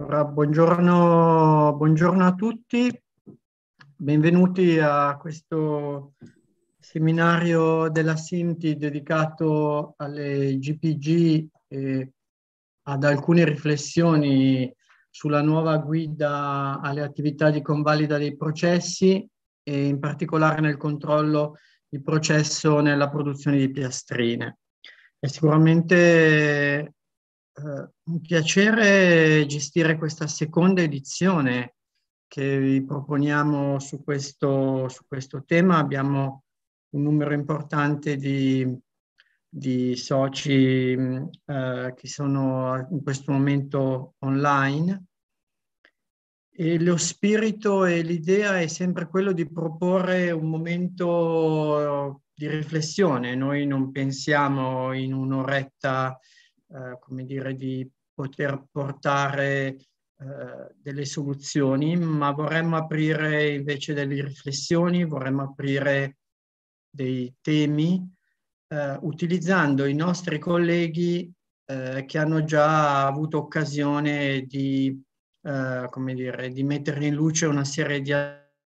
Allora, buongiorno a tutti, benvenuti a questo seminario della Sinti dedicato alle GPG e ad alcune riflessioni sulla nuova guida alle attività di convalida dei processi e in particolare nel controllo di processo nella produzione di piastrine. È sicuramente un piacere gestire questa seconda edizione che vi proponiamo su questo tema. Abbiamo un numero importante di soci che sono in questo momento online. E lo spirito e l'idea è sempre quello di proporre un momento di riflessione. Noi non pensiamo in un'oretta come dire, di poter portare delle soluzioni, ma vorremmo aprire invece delle riflessioni, vorremmo aprire dei temi utilizzando i nostri colleghi che hanno già avuto occasione di, come dire, di mettere in luce una serie di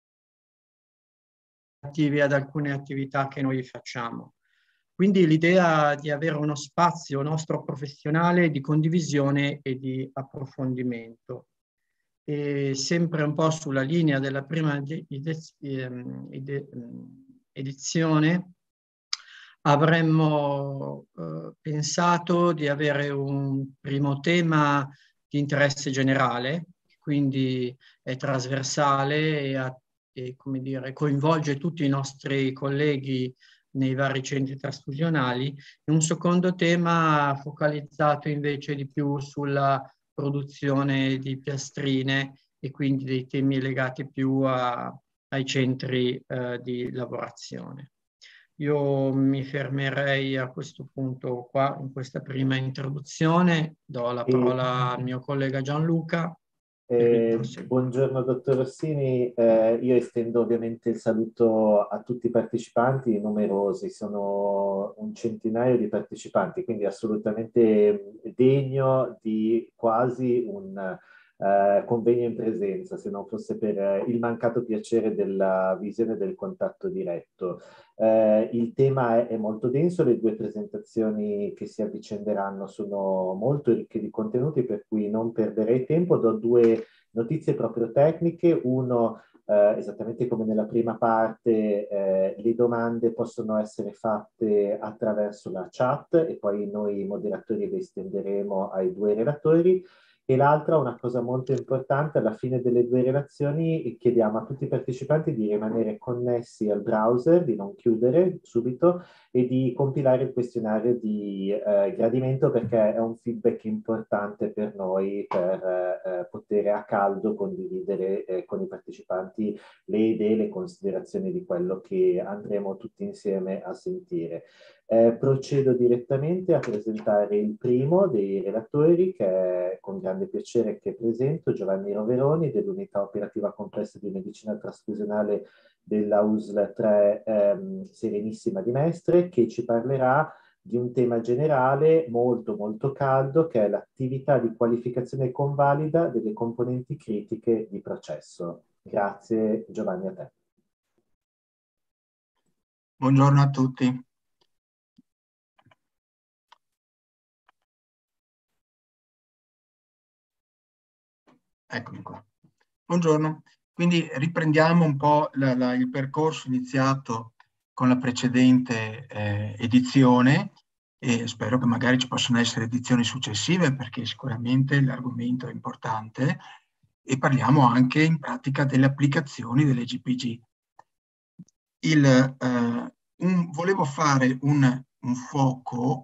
attivi ad alcune attività che noi facciamo. Quindi l'idea di avere uno spazio nostro professionale di condivisione e di approfondimento. E sempre un po' sulla linea della prima edizione, avremmo pensato di avere un primo tema di interesse generale, quindi è trasversale e come dire, coinvolge tutti i nostri colleghi nei vari centri trasfusionali, e un secondo tema focalizzato invece di più sulla produzione di piastrine e quindi dei temi legati più ai centri di lavorazione. Io mi fermerei a questo punto qua, in questa prima introduzione, do la parola al mio collega Gianluca. Buongiorno dottor Rossini, io estendo ovviamente il saluto a tutti i partecipanti, numerosi, sono un centinaio di partecipanti, quindi assolutamente degno di quasi un convegno in presenza, se non fosse per il mancato piacere della visione del contatto diretto. Il tema è molto denso, le due presentazioni che si avvicenderanno sono molto ricche di contenuti, per cui non perderei tempo. Do due notizie proprio tecniche. Uno, esattamente come nella prima parte, le domande possono essere fatte attraverso la chat e poi noi moderatori le estenderemo ai due relatori. E l'altra, una cosa molto importante, alla fine delle due relazioni chiediamo a tutti i partecipanti di rimanere connessi al browser, di non chiudere subito e di compilare il questionario di gradimento, perché è un feedback importante per noi per poter a caldo condividere con i partecipanti le idee, le considerazioni di quello che andremo tutti insieme a sentire. Procedo direttamente a presentare il primo dei relatori, che è con grande piacere che presento, Giovanni Roveroni, dell'Unità Operativa Complessa di Medicina Trasfusionale della USL 3 Serenissima di Mestre, che ci parlerà di un tema generale molto molto caldo, che è l'attività di qualificazione convalida delle componenti critiche di processo. Grazie Giovanni, a te. Buongiorno a tutti. Eccomi qua. Buongiorno. Quindi riprendiamo un po' il percorso iniziato con la precedente edizione e spero che magari ci possano essere edizioni successive, perché sicuramente l'argomento è importante e parliamo anche in pratica delle applicazioni delle GPG. Volevo fare un fuoco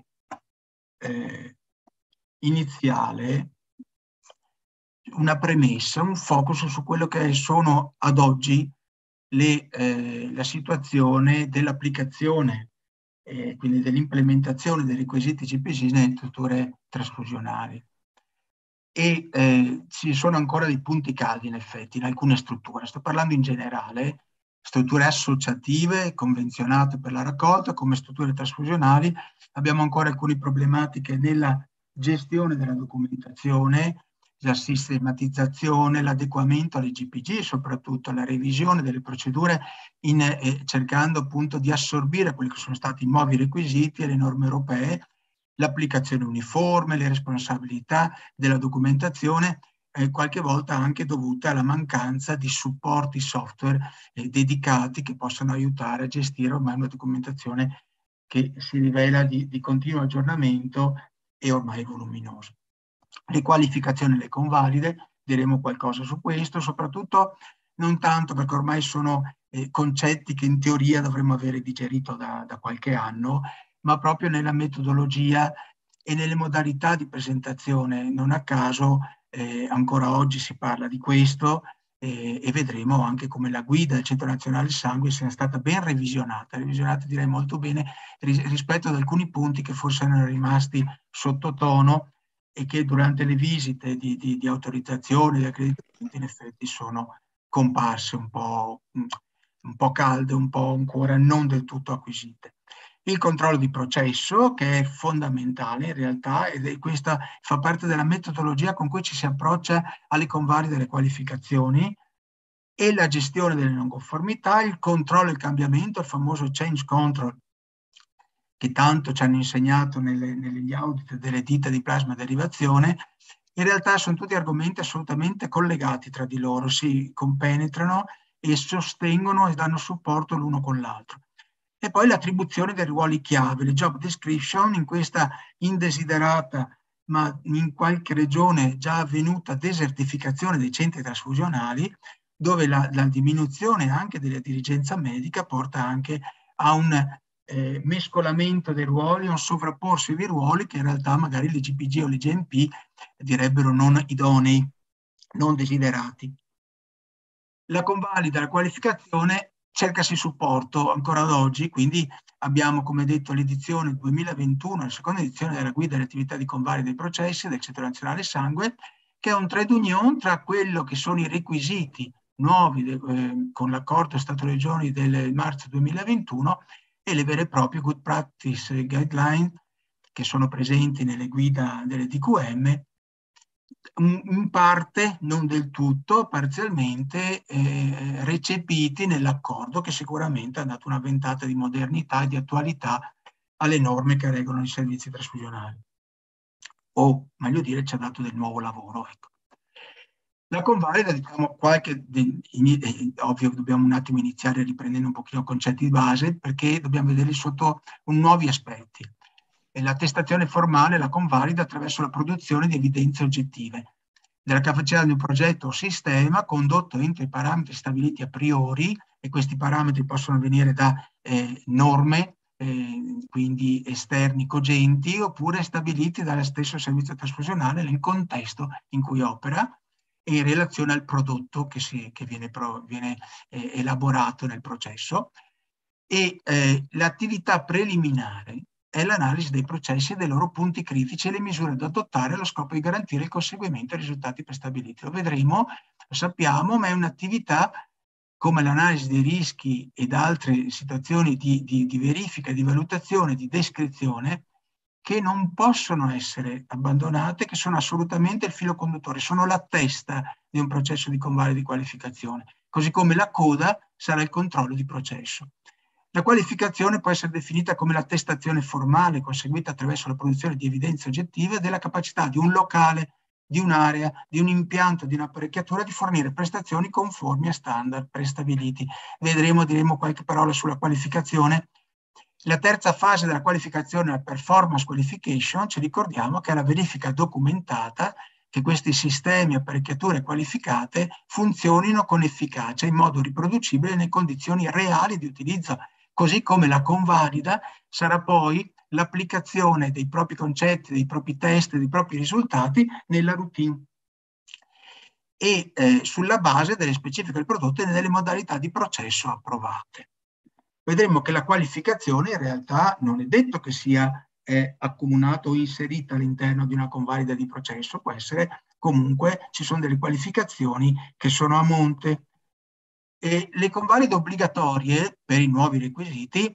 iniziale, una premessa, un focus su quello che sono ad oggi la situazione dell'applicazione, quindi dell'implementazione dei requisiti GPG nelle strutture trasfusionali. E ci sono ancora dei punti caldi in effetti in alcune strutture. Sto parlando in generale, strutture associative, convenzionate per la raccolta, come strutture trasfusionali. Abbiamo ancora alcune problematiche nella gestione della documentazione, la sistematizzazione, l'adeguamento alle GPG, soprattutto la revisione delle procedure cercando appunto di assorbire quelli che sono stati i nuovi requisiti e le norme europee, l'applicazione uniforme, le responsabilità della documentazione, qualche volta anche dovute alla mancanza di supporti software dedicati che possano aiutare a gestire ormai una documentazione che si rivela di continuo aggiornamento e ormai voluminosa. Le qualificazioni e le convalide, diremo qualcosa su questo, soprattutto non tanto perché ormai sono concetti che in teoria dovremmo avere digerito da qualche anno, ma proprio nella metodologia e nelle modalità di presentazione. Non a caso ancora oggi si parla di questo e vedremo anche come la guida del Centro Nazionale Sangue sia stata ben revisionata direi molto bene rispetto ad alcuni punti che forse erano rimasti sottotono e che durante le visite di autorizzazione, di accreditamento in effetti sono comparse un po' calde, un po' ancora non del tutto acquisite. Il controllo di processo, che è fondamentale in realtà, ed questa fa parte della metodologia con cui ci si approccia alle convalide delle qualificazioni, e la gestione delle non conformità, il controllo e il cambiamento, il famoso change control, che tanto ci hanno insegnato negli audit delle ditte di plasma derivazione. In realtà sono tutti argomenti assolutamente collegati tra di loro, si compenetrano e sostengono e danno supporto l'uno con l'altro. E poi l'attribuzione dei ruoli chiave, le job description, in questa indesiderata ma in qualche regione già avvenuta desertificazione dei centri trasfusionali, dove la diminuzione anche della dirigenza medica porta anche a un mescolamento dei ruoli, un sovrapporsi di ruoli che in realtà magari le GPG o le GMP direbbero non idonei, non desiderati. La convalida, la qualificazione, cercasi supporto ancora ad oggi, quindi abbiamo, come detto, l'edizione 2021, la seconda edizione della guida delle attività di convalida dei processi del Centro Nazionale Sangue, che è un trade union tra quello che sono i requisiti nuovi con l'accordo Stato-Regioni del marzo 2021 e le vere e proprie good practice guideline che sono presenti nelle guida delle DQM, in parte, non del tutto, parzialmente recepiti nell'accordo, che sicuramente ha dato una ventata di modernità e di attualità alle norme che regolano i servizi trasfusionali. O, meglio dire, ci ha dato del nuovo lavoro. Ecco. La convalida, diciamo, ovvio dobbiamo un attimo iniziare riprendendo un pochino concetti di base, perché dobbiamo vederli sotto nuovi aspetti. L'attestazione formale la convalida attraverso la produzione di evidenze oggettive della capacità di un progetto o sistema condotto entro i parametri stabiliti a priori, e questi parametri possono venire da norme, quindi esterni cogenti, oppure stabiliti dallo stesso servizio trasfusionale nel contesto in cui opera e in relazione al prodotto che viene elaborato nel processo. E l'attività preliminare è l'analisi dei processi e dei loro punti critici e le misure da adottare allo scopo di garantire il conseguimento dei risultati prestabiliti. Lo vedremo, lo sappiamo, ma è un'attività come l'analisi dei rischi ed altre situazioni di verifica, di valutazione, di descrizione, che non possono essere abbandonate, che sono assolutamente il filo conduttore, sono la testa di un processo di convalida di qualificazione, così come la coda sarà il controllo di processo. La qualificazione può essere definita come l'attestazione formale conseguita attraverso la produzione di evidenze oggettive della capacità di un locale, di un'area, di un impianto, di un'apparecchiatura di fornire prestazioni conformi a standard prestabiliti. Diremo qualche parola sulla qualificazione. La terza fase della qualificazione, la performance qualification, ci ricordiamo che è la verifica documentata che questi sistemi, apparecchiature qualificate funzionino con efficacia in modo riproducibile nelle condizioni reali di utilizzo, così come la convalida sarà poi l'applicazione dei propri concetti, dei propri test, dei propri risultati nella routine e sulla base delle specifiche del prodotto e delle modalità di processo approvate. Vedremo che la qualificazione in realtà non è detto che sia accomunata o inserita all'interno di una convalida di processo, può essere comunque, ci sono delle qualificazioni che sono a monte. E le convalide obbligatorie per i nuovi requisiti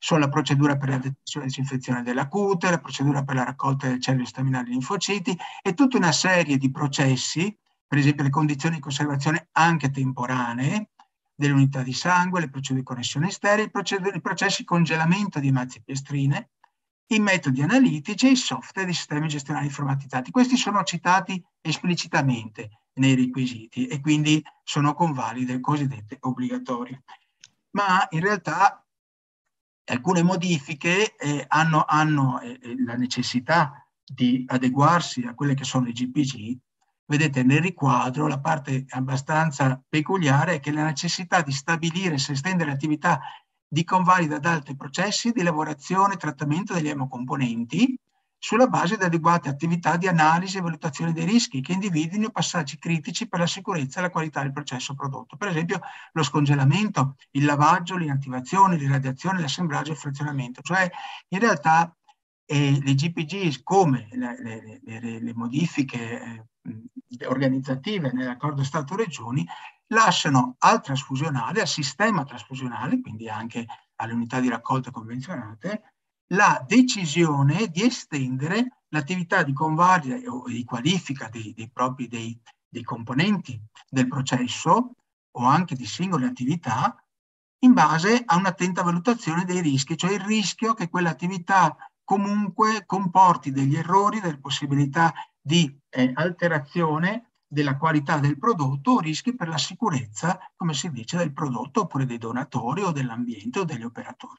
sono la procedura per la detezione e disinfezione della cute, la procedura per la raccolta delle cellule staminali linfociti e tutta una serie di processi, per esempio le condizioni di conservazione anche temporanee delle unità di sangue, le procedure di connessione sterili, i processi di congelamento di mazzi-piestrine, i metodi analitici e i software di sistemi gestionali informatizzati. Questi sono citati esplicitamente nei requisiti e quindi sono convalide cosiddette obbligatorie. Ma in realtà alcune modifiche hanno la necessità di adeguarsi a quelle che sono i GPG. Vedete nel riquadro la parte abbastanza peculiare è che la necessità di stabilire se estendere l'attività di convalida ad altri processi di lavorazione e trattamento degli emocomponenti sulla base di adeguate attività di analisi e valutazione dei rischi che individuino passaggi critici per la sicurezza e la qualità del processo prodotto. Per esempio lo scongelamento, il lavaggio, l'inattivazione, l'irradiazione, l'assemblaggio e il frazionamento. Cioè in realtà le GPG come le modifiche organizzative nell'accordo Stato-Regioni lasciano al trasfusionale, al sistema trasfusionale, quindi anche alle unità di raccolta convenzionate, la decisione di estendere l'attività di convalida o di qualifica dei componenti del processo o anche di singole attività in base a un'attenta valutazione dei rischi, cioè il rischio che quell'attività comunque comporti degli errori, delle possibilità di alterazione della qualità del prodotto o rischi per la sicurezza, come si dice, del prodotto oppure dei donatori o dell'ambiente o degli operatori.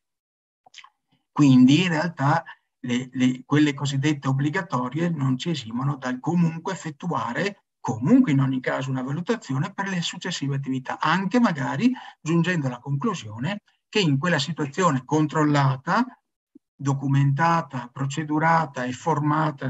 Quindi in realtà quelle cosiddette obbligatorie non ci esimono dal comunque effettuare, comunque in ogni caso, una valutazione per le successive attività, anche magari giungendo alla conclusione che in quella situazione controllata, documentata, procedurata e formata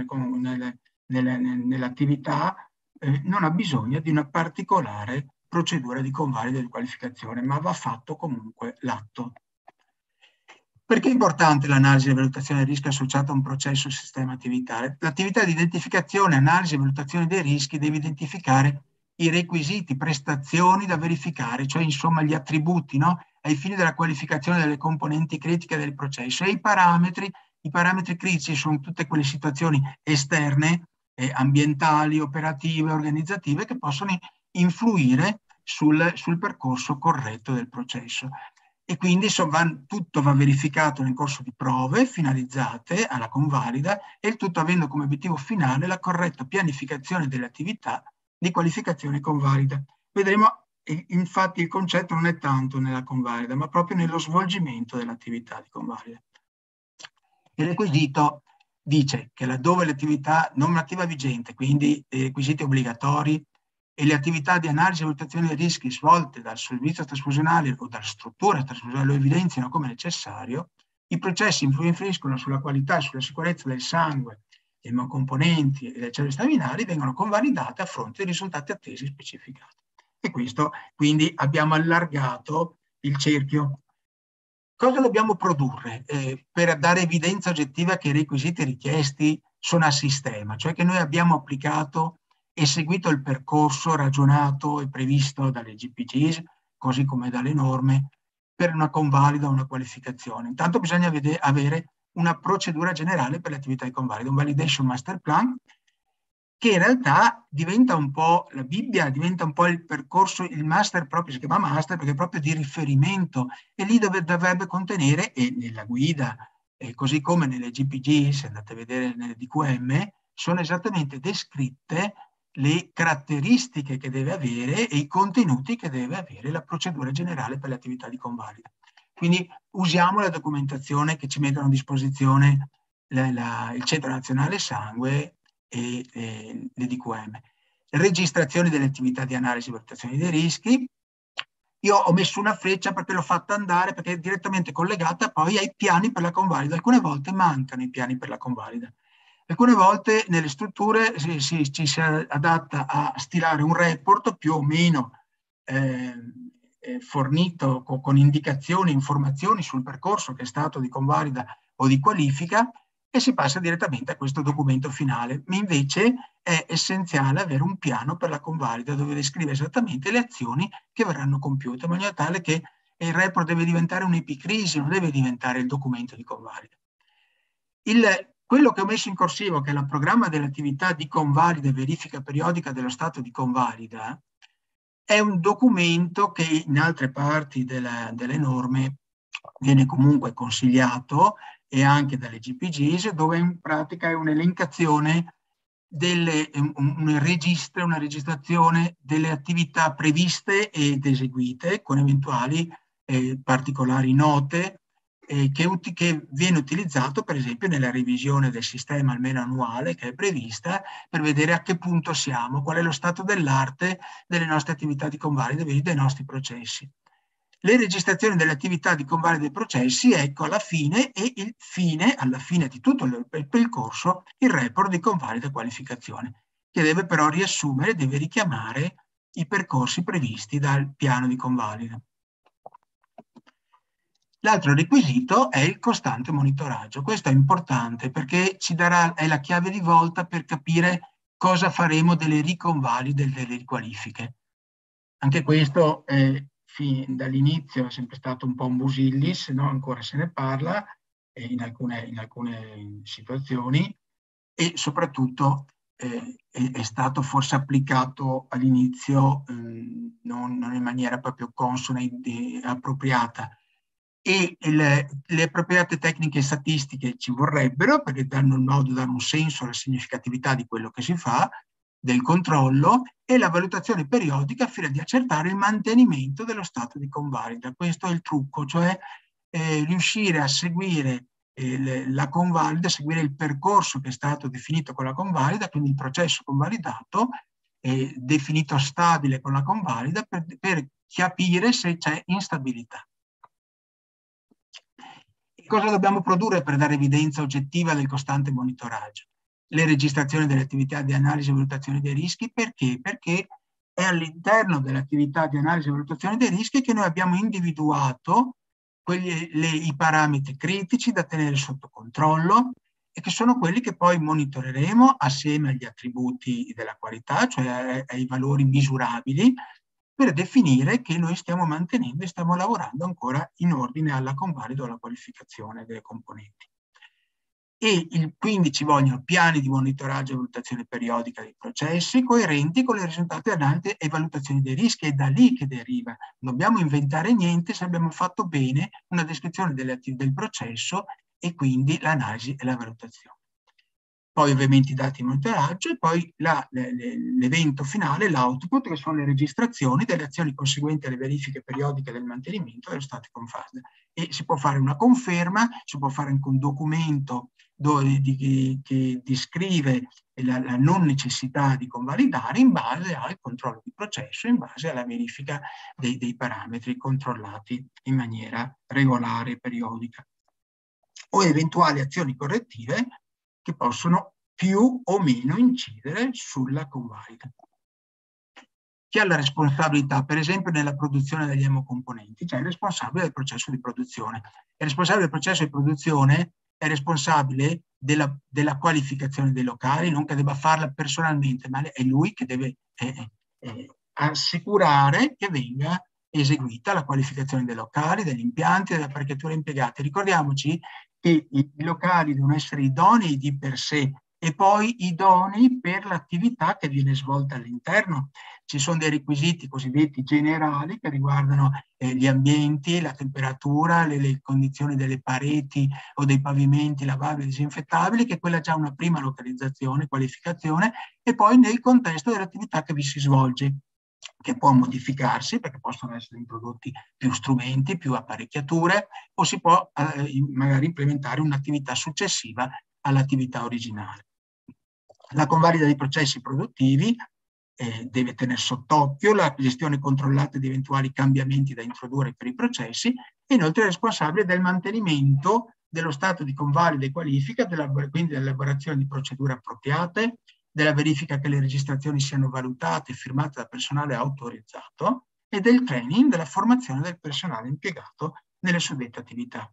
nell'attività non ha bisogno di una particolare procedura di convalida di qualificazione, ma va fatto comunque l'atto. Perché è importante l'analisi e la valutazione del rischio associata a un processo o sistema attività? L'attività di identificazione, analisi e valutazione dei rischi deve identificare i requisiti, prestazioni da verificare, cioè insomma gli attributi, no? Ai fini della qualificazione delle componenti critiche del processo. E i parametri critici sono tutte quelle situazioni esterne, ambientali, operative, organizzative che possono influire sul percorso corretto del processo. E quindi tutto va verificato nel corso di prove finalizzate alla convalida e il tutto avendo come obiettivo finale la corretta pianificazione delle attività di qualificazione convalida. Vedremo, infatti il concetto non è tanto nella convalida, ma proprio nello svolgimento dell'attività di convalida. Il requisito dice che laddove l'attività normativa vigente, quindi i requisiti obbligatori, e le attività di analisi e valutazione dei rischi svolte dal servizio trasfusionale o dalla struttura trasfusionale lo evidenziano come necessario, i processi influiscono sulla qualità e sulla sicurezza del sangue, dei componenti e delle cellule staminali, vengono convalidate a fronte dei risultati attesi e specificati. E questo, quindi, abbiamo allargato il cerchio. Cosa dobbiamo produrre per dare evidenza oggettiva che i requisiti richiesti sono a sistema, cioè che noi abbiamo applicato e seguito il percorso ragionato e previsto dalle GPGs, così come dalle norme, per una convalida o una qualificazione. Intanto bisogna avere una procedura generale per le attività di convalida, un validation master plan, che in realtà diventa un po' la Bibbia, diventa un po' il percorso, il master proprio, si chiama master perché è proprio di riferimento, e lì dovrebbe contenere, e nella guida, così come nelle GPG, se andate a vedere nelle DQM, sono esattamente descritte le caratteristiche che deve avere e i contenuti che deve avere la procedura generale per le attività di convalida. Quindi usiamo la documentazione che ci mettono a disposizione il Centro Nazionale Sangue e le DQM. Registrazione delle attività di analisi e valutazione dei rischi. Io ho messo una freccia perché l'ho fatta andare, perché è direttamente collegata poi ai piani per la convalida. Alcune volte mancano i piani per la convalida. Alcune volte nelle strutture ci si adatta a stilare un report più o meno fornito con indicazioni, informazioni sul percorso che è stato di convalida o di qualifica e si passa direttamente a questo documento finale. Ma invece è essenziale avere un piano per la convalida dove descrive esattamente le azioni che verranno compiute, in maniera tale che e il report deve diventare un'epicrisi, non deve diventare il documento di convalida. Quello che ho messo in corsivo, che è il programma dell'attività di convalida e verifica periodica dello stato di convalida, è un documento che in altre parti delle norme viene comunque consigliato, e anche dalle GPGs, dove in pratica è un'elencazione, una registrazione delle attività previste ed eseguite, con eventuali particolari note, che viene utilizzato per esempio nella revisione del sistema almeno annuale che è prevista, per vedere a che punto siamo, qual è lo stato dell'arte delle nostre attività di convalida e dei nostri processi. Le registrazioni delle attività di convalida dei processi, ecco alla fine, e alla fine di tutto il percorso, il report di convalida e qualificazione, che deve però riassumere, deve richiamare i percorsi previsti dal piano di convalida. L'altro requisito è il costante monitoraggio. Questo è importante perché è la chiave di volta per capire cosa faremo delle riconvalide e delle riqualifiche. Anche questo fin dall'inizio è sempre stato un po' un busillis, no? Ancora se ne parla in alcune situazioni, e soprattutto è stato forse applicato all'inizio non in maniera proprio consona e appropriata. E le appropriate tecniche statistiche ci vorrebbero, perché danno il modo, danno un senso alla significatività di quello che si fa, del controllo, e la valutazione periodica fino ad accertare il mantenimento dello stato di convalida. Questo è il trucco, cioè riuscire a seguire la convalida, seguire il percorso che è stato definito con la convalida, quindi il processo convalidato, definito stabile con la convalida, per capire se c'è instabilità. Cosa dobbiamo produrre per dare evidenza oggettiva del costante monitoraggio? Le registrazioni delle attività di analisi e valutazione dei rischi. Perché? Perché è all'interno dell'attività di analisi e valutazione dei rischi che noi abbiamo individuato i parametri critici da tenere sotto controllo, e che sono quelli che poi monitoreremo assieme agli attributi della qualità, cioè ai valori misurabili, per definire che noi stiamo mantenendo e stiamo lavorando ancora in ordine alla convalida o alla qualificazione delle componenti. Quindi ci vogliono piani di monitoraggio e valutazione periodica dei processi coerenti con i risultati analisi e valutazioni dei rischi. È da lì che deriva. Non dobbiamo inventare niente se abbiamo fatto bene una descrizione del processo e quindi l'analisi e la valutazione. Poi ovviamente i dati di monitoraggio, e poi l'evento finale, l'output, che sono le registrazioni delle azioni conseguenti alle verifiche periodiche del mantenimento dello stato di convalida. E si può fare una conferma, si può fare anche un documento che descrive la non necessità di convalidare in base al controllo di processo, in base alla verifica dei parametri controllati in maniera regolare e periodica, o eventuali azioni correttive che possono più o meno incidere sulla convalida. Chi ha la responsabilità, per esempio, nella produzione degli emocomponenti? Cioè il responsabile del processo di produzione. Il responsabile del processo di produzione è responsabile della qualificazione dei locali, non che debba farla personalmente, ma è lui che deve assicurare che venga eseguita la qualificazione dei locali, degli impianti, delle apparecchiature impiegate. Ricordiamoci che i locali devono essere idonei di per sé e poi idonei per l'attività che viene svolta all'interno. Ci sono dei requisiti cosiddetti generali che riguardano gli ambienti, la temperatura, le condizioni delle pareti o dei pavimenti lavabili e disinfettabili, che quella è già una prima localizzazione, qualificazione, e poi nel contesto dell'attività che vi si svolge, che può modificarsi perché possono essere introdotti più strumenti, più apparecchiature, o si può magari implementare un'attività successiva all'attività originale. La convalida dei processi produttivi deve tenere sott'occhio la gestione controllata di eventuali cambiamenti da introdurre per i processi, e inoltre è responsabile del mantenimento dello stato di convalida e qualifica, quindi dell'elaborazione di procedure appropriate, della verifica che le registrazioni siano valutate e firmate da personale autorizzato, e del training, della formazione del personale impiegato nelle suddette attività.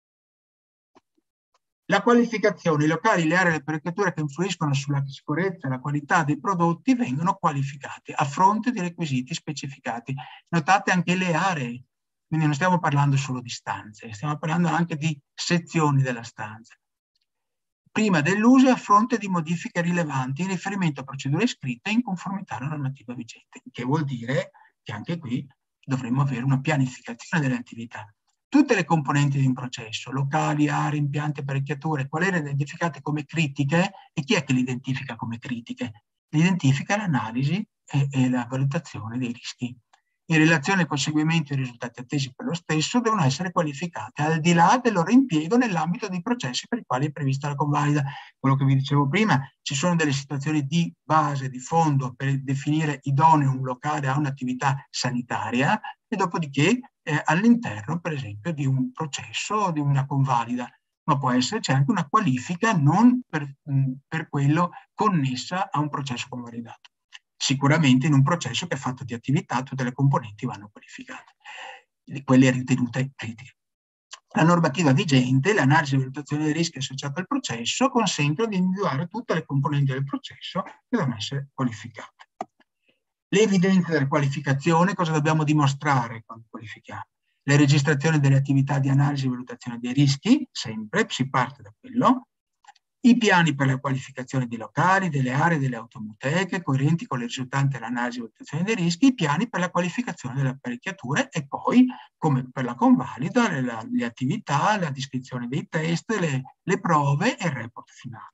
La qualificazione, i locali, le aree e le apparecchiature che influiscono sulla sicurezza e la qualità dei prodotti vengono qualificati a fronte di requisiti specificati. Notate anche le aree. Quindi non stiamo parlando solo di stanze, stiamo parlando anche di sezioni della stanza. Prima dell'uso e a fronte di modifiche rilevanti in riferimento a procedure scritte in conformità alla normativa vigente, che vuol dire che anche qui dovremmo avere una pianificazione delle attività. Tutte le componenti di un processo, locali, aree, impianti, apparecchiature, quali erano identificate come critiche, e chi è che le identifica come critiche? Le identifica l'analisi e la valutazione dei rischi. In relazione al conseguimento dei risultati attesi per lo stesso, devono essere qualificate al di là del loro impiego nell'ambito dei processi per i quali è prevista la convalida. Quello che vi dicevo prima, ci sono delle situazioni di base, di fondo, per definire idoneo un locale a un'attività sanitaria, e dopodiché all'interno, per esempio, di un processo o di una convalida. Ma può esserci anche una qualifica non per quello connessa a un processo convalidato. Sicuramente in un processo che è fatto di attività tutte le componenti vanno qualificate, quelle ritenute critiche. La normativa vigente, l'analisi e la valutazione dei rischi associati al processo consentono di individuare tutte le componenti del processo che devono essere qualificate. Le evidenze della qualificazione, cosa dobbiamo dimostrare quando qualifichiamo? Le registrazioni delle attività di analisi e valutazione dei rischi, sempre, si parte da quello. I piani per la qualificazione dei locali, delle aree, delle automoteche, coerenti con le risultanti dell'analisi e valutazione dei rischi, i piani per la qualificazione delle apparecchiature e poi, come per la convalida, le attività, la descrizione dei test, le prove e il report finale.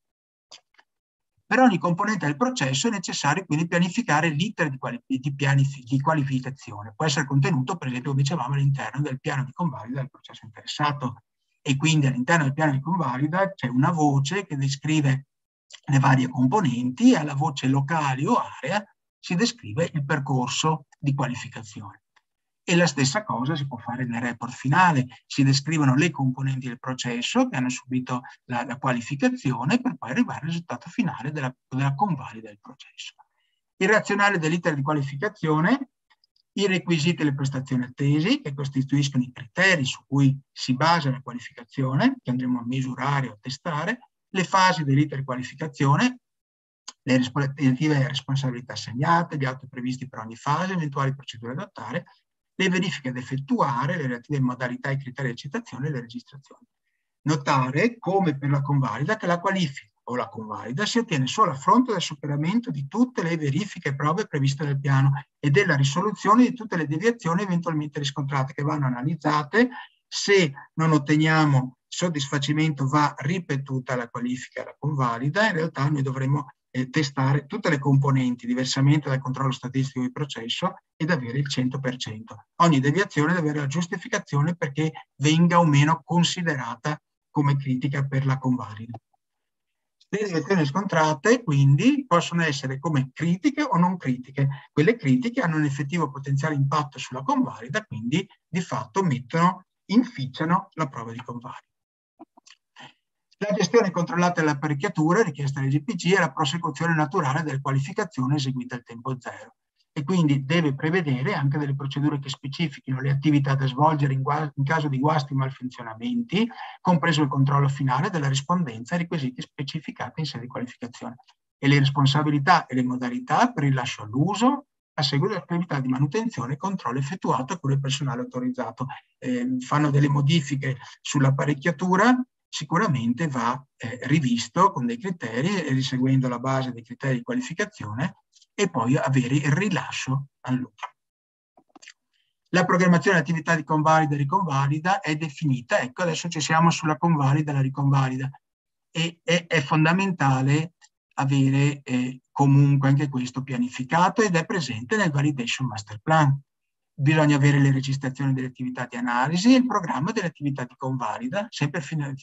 Per ogni componente del processo è necessario quindi pianificare l'iter di qualificazione. Può essere contenuto, per esempio, come dicevamo, all'interno del piano di convalida del processo interessato. E quindi all'interno del piano di convalida c'è una voce che descrive le varie componenti, e alla voce locali o area si descrive il percorso di qualificazione. E la stessa cosa si può fare nel report finale, si descrivono le componenti del processo che hanno subito la qualificazione per poi arrivare al risultato finale della convalida del processo. Il razionale dell'iter di qualificazione, i requisiti e le prestazioni attesi, che costituiscono i criteri su cui si basa la qualificazione, che andremo a misurare o testare, le fasi dell'iter di qualificazione, le relative responsabilità assegnate, gli atti previsti per ogni fase, eventuali procedure da adottare, le verifiche da effettuare, le relative modalità e criteri di accettazione e le registrazioni. Notare, come per la convalida, che la qualifica o la convalida si ottiene solo a fronte del superamento di tutte le verifiche e prove previste dal piano e della risoluzione di tutte le deviazioni eventualmente riscontrate, che vanno analizzate. Se non otteniamo soddisfacimento va ripetuta la qualifica e la convalida. In realtà noi dovremo testare tutte le componenti diversamente dal controllo statistico di processo ed avere il 100%. Ogni deviazione deve avere la giustificazione perché venga o meno considerata come critica per la convalida. Le deviazioni riscontrate quindi possono essere come critiche o non critiche. Quelle critiche hanno un effettivo potenziale impatto sulla convalida, quindi di fatto inficiano la prova di convalida. La gestione controllata delle apparecchiature richiesta dal GPG è la prosecuzione naturale delle qualificazioni eseguite al tempo zero e quindi deve prevedere anche delle procedure che specifichino le attività da svolgere in caso di guasti o malfunzionamenti, compreso il controllo finale della rispondenza ai requisiti specificati in sede di qualificazione, e le responsabilità e le modalità per il rilascio all'uso a seguito dell'attività di manutenzione e controllo effettuato a cura del personale autorizzato. Fanno delle modifiche sull'apparecchiatura, sicuramente va rivisto con dei criteri, seguendo la base dei criteri di qualificazione, e poi avere il rilascio all'uso. La programmazione dell'attività di convalida e riconvalida è definita, ecco adesso ci siamo sulla convalida e la riconvalida, e è fondamentale avere comunque anche questo pianificato ed è presente nel Validation Master Plan. Bisogna avere le registrazioni delle attività di analisi e il programma delle attività di convalida, sempre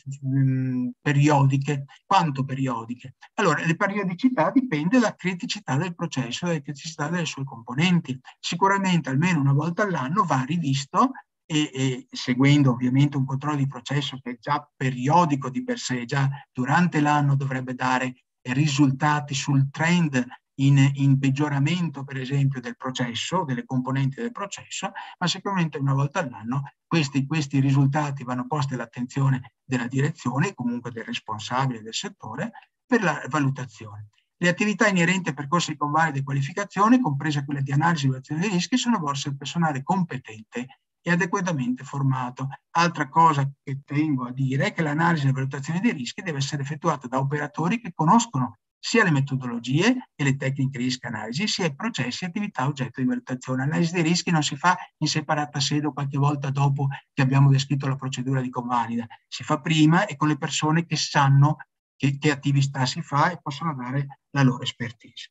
periodiche. Quanto periodiche? Allora, le periodicità dipende dalla criticità del processo, dalla criticità delle sue componenti. Sicuramente almeno una volta all'anno va rivisto e seguendo ovviamente un controllo di processo che è già periodico di per sé, già durante l'anno dovrebbe dare risultati sul trend in peggioramento, per esempio, del processo, delle componenti del processo, ma sicuramente una volta all'anno questi risultati vanno posti all'attenzione della direzione e comunque del responsabile del settore per la valutazione. Le attività inerenti ai percorsi di convalida e qualificazione, compresa quella di analisi e valutazione dei rischi, sono avvolse al personale competente e adeguatamente formato. Altra cosa che tengo a dire è che l'analisi e la valutazione dei rischi deve essere effettuata da operatori che conoscono sia le metodologie e le tecniche risk analisi, sia i processi e attività oggetto di valutazione. L'analisi dei rischi non si fa in separata sede o qualche volta dopo che abbiamo descritto la procedura di convalida, si fa prima e con le persone che sanno che attività si fa e possono dare la loro expertise.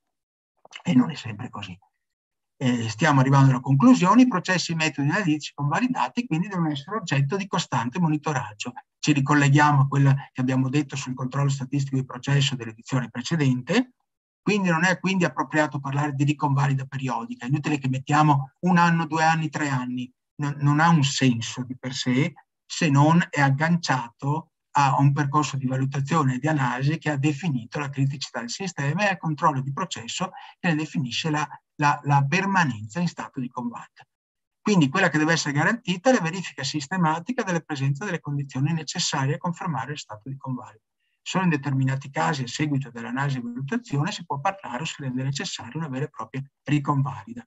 E non è sempre così. Stiamo arrivando alla conclusione, i processi e i metodi analitici convalidati quindi devono essere oggetto di costante monitoraggio. Ci ricolleghiamo a quella che abbiamo detto sul controllo statistico di processo dell'edizione precedente, quindi non è quindi appropriato parlare di riconvalida periodica, è inutile che mettiamo 1 anno, 2 anni, 3 anni, non ha un senso di per sé se non è agganciato a un percorso di valutazione e di analisi che ha definito la criticità del sistema e al controllo di processo che ne definisce la permanenza in stato di convalida. Quindi quella che deve essere garantita è la verifica sistematica della presenza delle condizioni necessarie a confermare il stato di convalida. Solo in determinati casi, a seguito dell'analisi e valutazione, si può parlare o si rende necessaria una vera e propria riconvalida.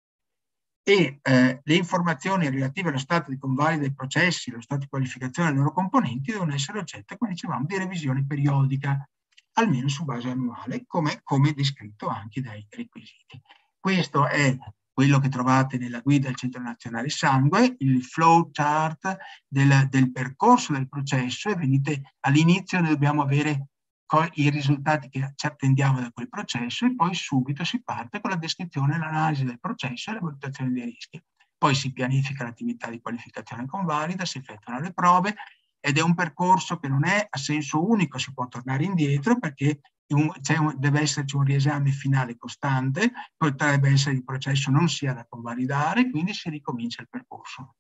E le informazioni relative allo stato di convalida dei processi, allo stato di qualificazione dei loro componenti devono essere oggetto, come dicevamo, di revisione periodica, almeno su base annuale, come descritto anche dai requisiti. Questo è quello che trovate nella guida del Centro Nazionale Sangue, il flow chart del percorso del processo, e vedete all'inizio noi dobbiamo avere i risultati che ci attendiamo da quel processo e poi subito si parte con la descrizione e l'analisi del processo e la valutazione dei rischi. Poi si pianifica l'attività di qualificazione convalida, si effettuano le prove ed è un percorso che non è a senso unico, si può tornare indietro perché deve esserci un riesame finale costante, potrebbe essere che il processo non sia da convalidare, quindi si ricomincia il percorso.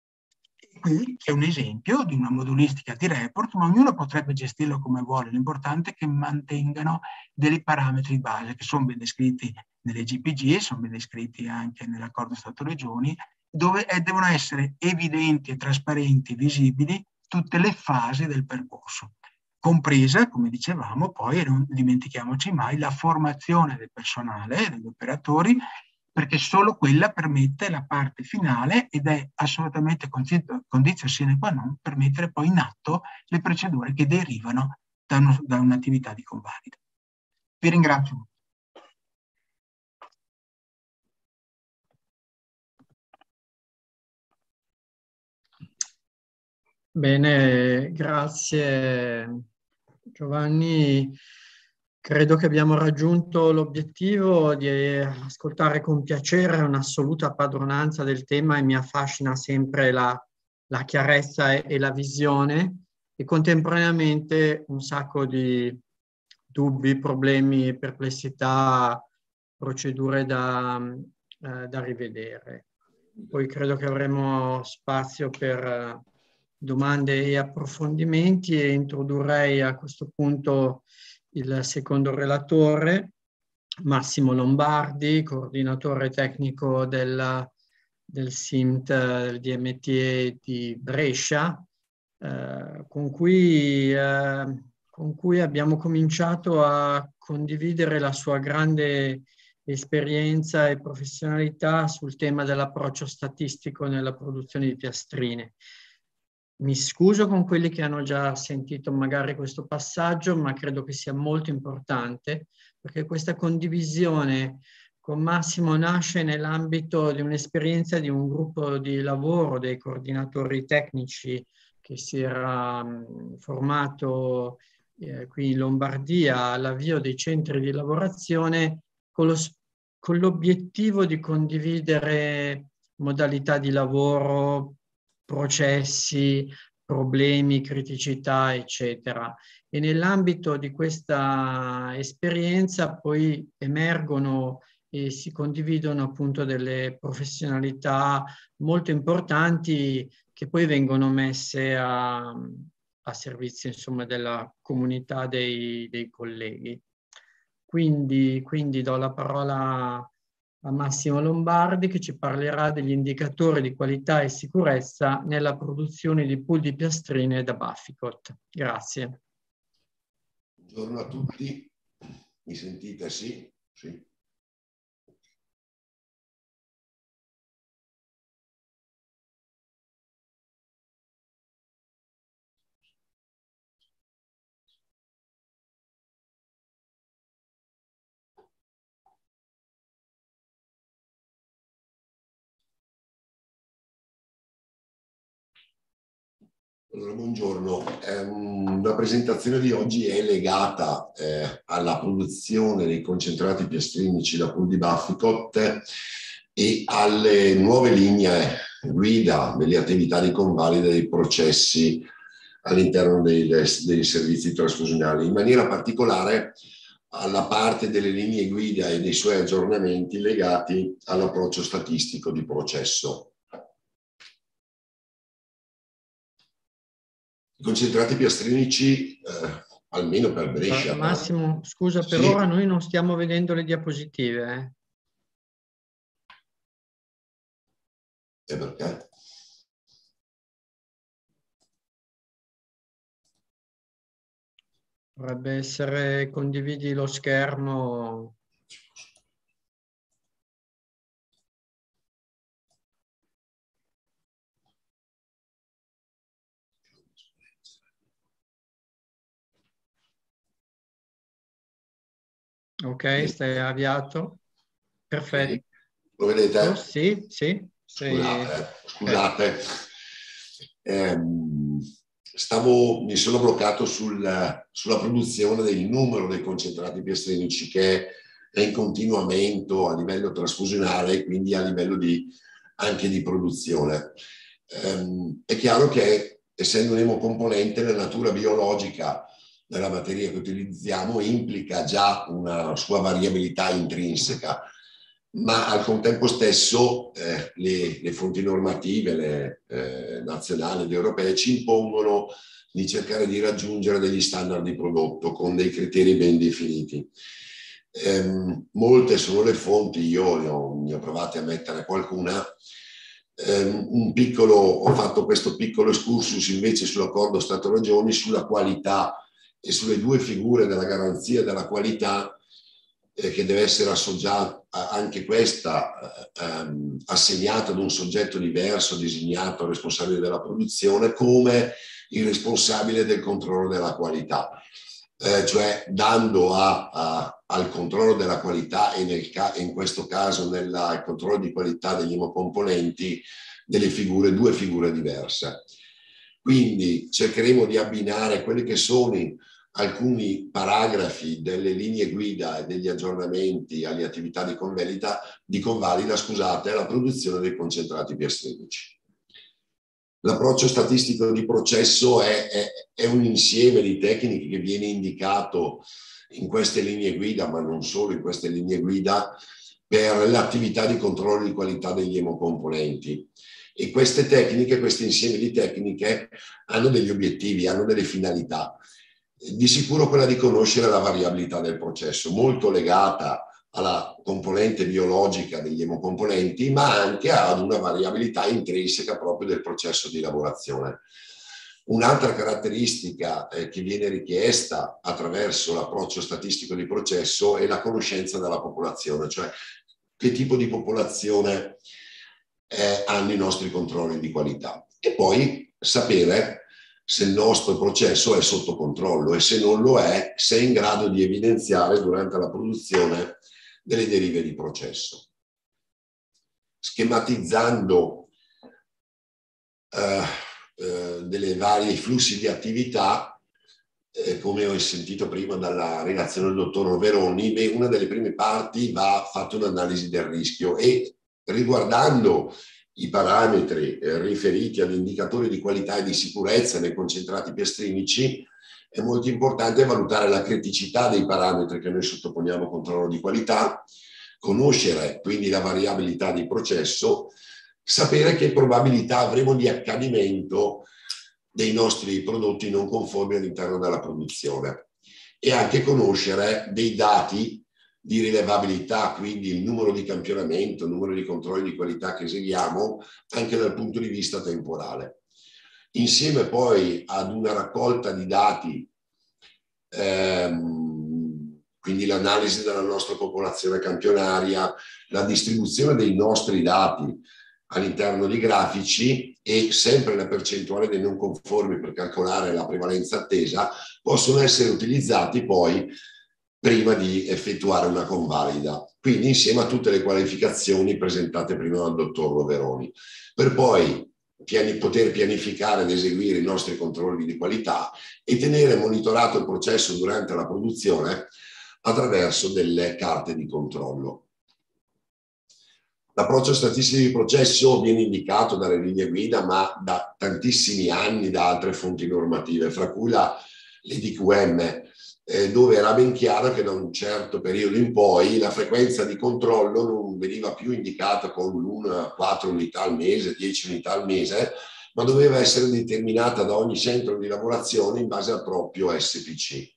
Qui c'è un esempio di una modulistica di report, ma ognuno potrebbe gestirlo come vuole. L'importante è che mantengano dei parametri base che sono ben descritti nelle GPG e sono ben descritti anche nell'accordo Stato-Regioni, dove devono essere evidenti e trasparenti, visibili tutte le fasi del percorso, compresa, come dicevamo, poi, e non dimentichiamoci mai, la formazione del personale, degli operatori, perché solo quella permette la parte finale ed è assolutamente condizione sine qua non per mettere poi in atto le procedure che derivano da un'attività di convalida. Vi ringrazio. Bene, grazie Giovanni. Credo che abbiamo raggiunto l'obiettivo di ascoltare con piacere un'assoluta padronanza del tema e mi affascina sempre la chiarezza e la visione e contemporaneamente un sacco di dubbi, problemi, perplessità, procedure da rivedere. Poi credo che avremo spazio per domande e approfondimenti e introdurrei a questo punto il secondo relatore, Massimo Lombardi, coordinatore tecnico del SIMT, del DMTA di Brescia, con cui abbiamo cominciato a condividere la sua grande esperienza e professionalità sul tema dell'approccio statistico nella produzione di piastrine. Mi scuso con quelli che hanno già sentito magari questo passaggio, ma credo che sia molto importante perché questa condivisione con Massimo nasce nell'ambito di un'esperienza di un gruppo di lavoro dei coordinatori tecnici che si era formato qui in Lombardia all'avvio dei centri di lavorazione con l'obiettivo di condividere modalità di lavoro, processi, problemi, criticità, eccetera. E nell'ambito di questa esperienza poi emergono e si condividono appunto delle professionalità molto importanti che poi vengono messe a servizio insomma della comunità dei colleghi. Quindi do la parola a Massimo Lombardi che ci parlerà degli indicatori di qualità e sicurezza nella produzione di pool di piastrine da Bafficot. Grazie. Buongiorno a tutti, mi sentite? Sì? Sì. Allora, buongiorno. La presentazione di oggi è legata alla produzione dei concentrati piastrinici da pool di Bafficott e alle nuove linee guida delle attività di convalida dei processi all'interno dei servizi trasfusionali, in maniera particolare alla parte delle linee guida e dei suoi aggiornamenti legati all'approccio statistico di processo. I concentrati piastrinici, almeno per Brescia. Massimo, scusa, per ora noi non stiamo vedendo le diapositive. E perché? Dovrebbe essere condividi lo schermo. Ok, stai avviato. Perfetto. Lo vedete? Oh, sì, sì. Scusate. Mi sono bloccato sulla produzione del numero dei concentrati piastrinici, che è in continuo aumento a livello trasfusionale e quindi a livello anche di produzione. È chiaro che, essendo un emocomponente, la natura biologica della materia che utilizziamo implica già una sua variabilità intrinseca, ma al contempo stesso le fonti normative nazionali ed europee ci impongono di cercare di raggiungere degli standard di prodotto con dei criteri ben definiti. Molte sono le fonti, io ne ho provate a mettere qualcuna. Ho fatto questo piccolo excursus invece sull'accordo Stato-Regioni, sulla qualità e sulle due figure della garanzia della qualità, che deve essere assoggiata, anche questa assegnata ad un soggetto diverso, designato responsabile della produzione, come il responsabile del controllo della qualità, cioè dando al controllo della qualità e in questo caso nel controllo di qualità degli emocomponenti due figure diverse. Quindi cercheremo di abbinare quelli che sono alcuni paragrafi delle linee guida e degli aggiornamenti alle attività di convalida, alla produzione dei concentrati piastrinici. L'approccio statistico di processo è un insieme di tecniche che viene indicato in queste linee guida, ma non solo in queste linee guida, per l'attività di controllo di qualità degli emocomponenti. E queste tecniche, questo insieme di tecniche, hanno degli obiettivi, hanno delle finalità. Di sicuro quella di conoscere la variabilità del processo, molto legata alla componente biologica degli emocomponenti, ma anche ad una variabilità intrinseca proprio del processo di lavorazione. Un'altra caratteristica che viene richiesta attraverso l'approccio statistico di processo è la conoscenza della popolazione, cioè che tipo di popolazione hanno i nostri controlli di qualità, e poi sapere se il nostro processo è sotto controllo e, se non lo è, se è in grado di evidenziare durante la produzione delle derive di processo. Schematizzando delle varie flussi di attività, come ho sentito prima dalla relazione del dottor Roveroni, una delle prime parti va fatta un'analisi del rischio, e riguardando i parametri riferiti agli indicatori di qualità e di sicurezza nei concentrati piastrinici, è molto importante valutare la criticità dei parametri che noi sottoponiamo a controllo di qualità, conoscere quindi la variabilità di processo, sapere che probabilità avremo di accadimento dei nostri prodotti non conformi all'interno della produzione, e anche conoscere dei dati di rilevabilità, quindi il numero di campionamento, il numero di controlli di qualità che eseguiamo, anche dal punto di vista temporale. Insieme poi ad una raccolta di dati, quindi l'analisi della nostra popolazione campionaria, la distribuzione dei nostri dati all'interno di grafici e sempre la percentuale dei non conformi per calcolare la prevalenza attesa, possono essere utilizzati poi prima di effettuare una convalida, quindi insieme a tutte le qualificazioni presentate prima dal dottor Roveroni, per poi poter pianificare ed eseguire i nostri controlli di qualità e tenere monitorato il processo durante la produzione attraverso delle carte di controllo. L'approccio statistico di processo viene indicato dalle linee guida, ma da tantissimi anni da altre fonti normative, fra cui l'EDQM, dove era ben chiaro che da un certo periodo in poi la frequenza di controllo non veniva più indicata con 4 unità al mese, 10 unità al mese, ma doveva essere determinata da ogni centro di lavorazione in base al proprio SPC.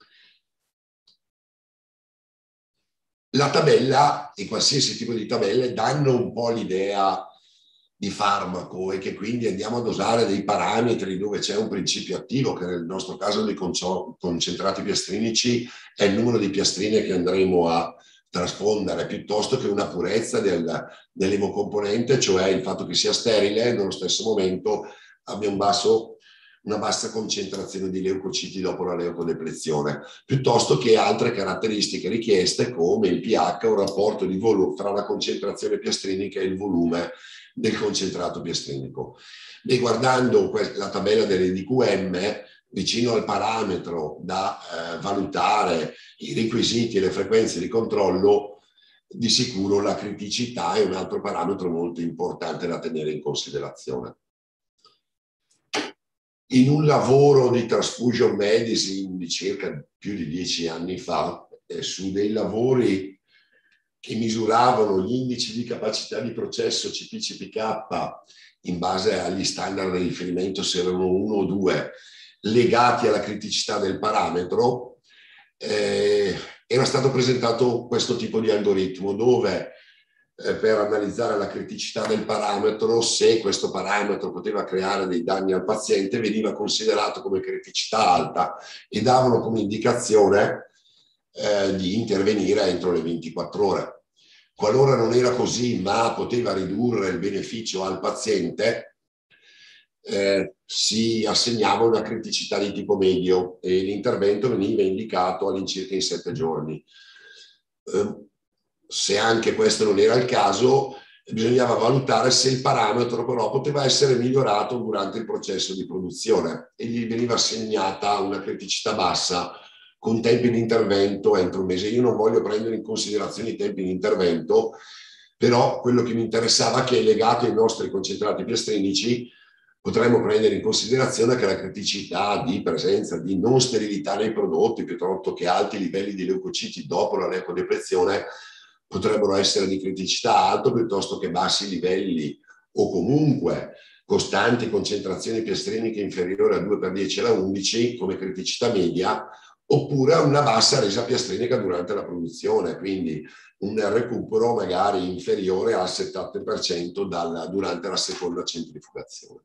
La tabella e qualsiasi tipo di tabelle danno un po' l'idea di farmaco e che quindi andiamo ad usare dei parametri dove c'è un principio attivo, che nel nostro caso dei concentrati piastrinici è il numero di piastrine che andremo a trasfondere, piuttosto che una purezza dell'emocomponente, cioè il fatto che sia sterile e nello stesso momento abbia una bassa concentrazione di leucociti dopo la leucodeplezione, piuttosto che altre caratteristiche richieste come il pH o il rapporto di volume fra la concentrazione piastrinica e il volume del concentrato piastrinico. E guardando la tabella dell'EDQM, vicino al parametro da valutare i requisiti e le frequenze di controllo, di sicuro la criticità è un altro parametro molto importante da tenere in considerazione. In un lavoro di transfusion medicine di circa più di 10 anni fa, su dei lavori che misuravano gli indici di capacità di processo CP-CPK in base agli standard di riferimento, se erano 1 o 2, legati alla criticità del parametro, era stato presentato questo tipo di algoritmo dove per analizzare la criticità del parametro, se questo parametro poteva creare dei danni al paziente, veniva considerato come criticità alta e davano come indicazione di intervenire entro le 24 ore. Qualora non era così, ma poteva ridurre il beneficio al paziente, si assegnava una criticità di tipo medio e l'intervento veniva indicato all'incirca in 7 giorni. Se anche questo non era il caso, bisognava valutare se il parametro però poteva essere migliorato durante il processo di produzione e gli veniva assegnata una criticità bassa con tempi di intervento entro un mese. Io non voglio prendere in considerazione i tempi di intervento, però quello che mi interessava è che legato ai nostri concentrati piastrinici potremmo prendere in considerazione che la criticità di presenza di non sterilità nei prodotti piuttosto che alti livelli di leucociti dopo la leucodeplezione potrebbero essere di criticità alto piuttosto che bassi livelli o comunque costanti concentrazioni piastriniche inferiori a 2/10^11 come criticità media, oppure una bassa resa piastrinica durante la produzione, quindi un recupero magari inferiore al 70% durante la seconda centrifugazione.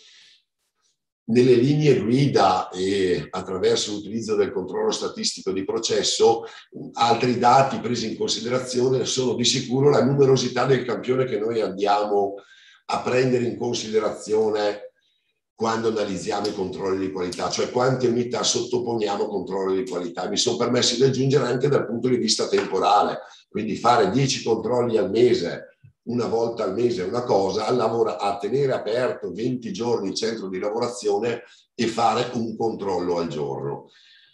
Nelle linee guida e attraverso l'utilizzo del controllo statistico di processo, altri dati presi in considerazione sono di sicuro la numerosità del campione che noi andiamo a prendere in considerazione quando analizziamo i controlli di qualità, cioè quante unità sottoponiamo a controllo di qualità. Mi sono permesso di aggiungere anche dal punto di vista temporale, quindi fare 10 controlli al mese, una volta al mese è una cosa, a tenere aperto 20 giorni il centro di lavorazione e fare un controllo al giorno.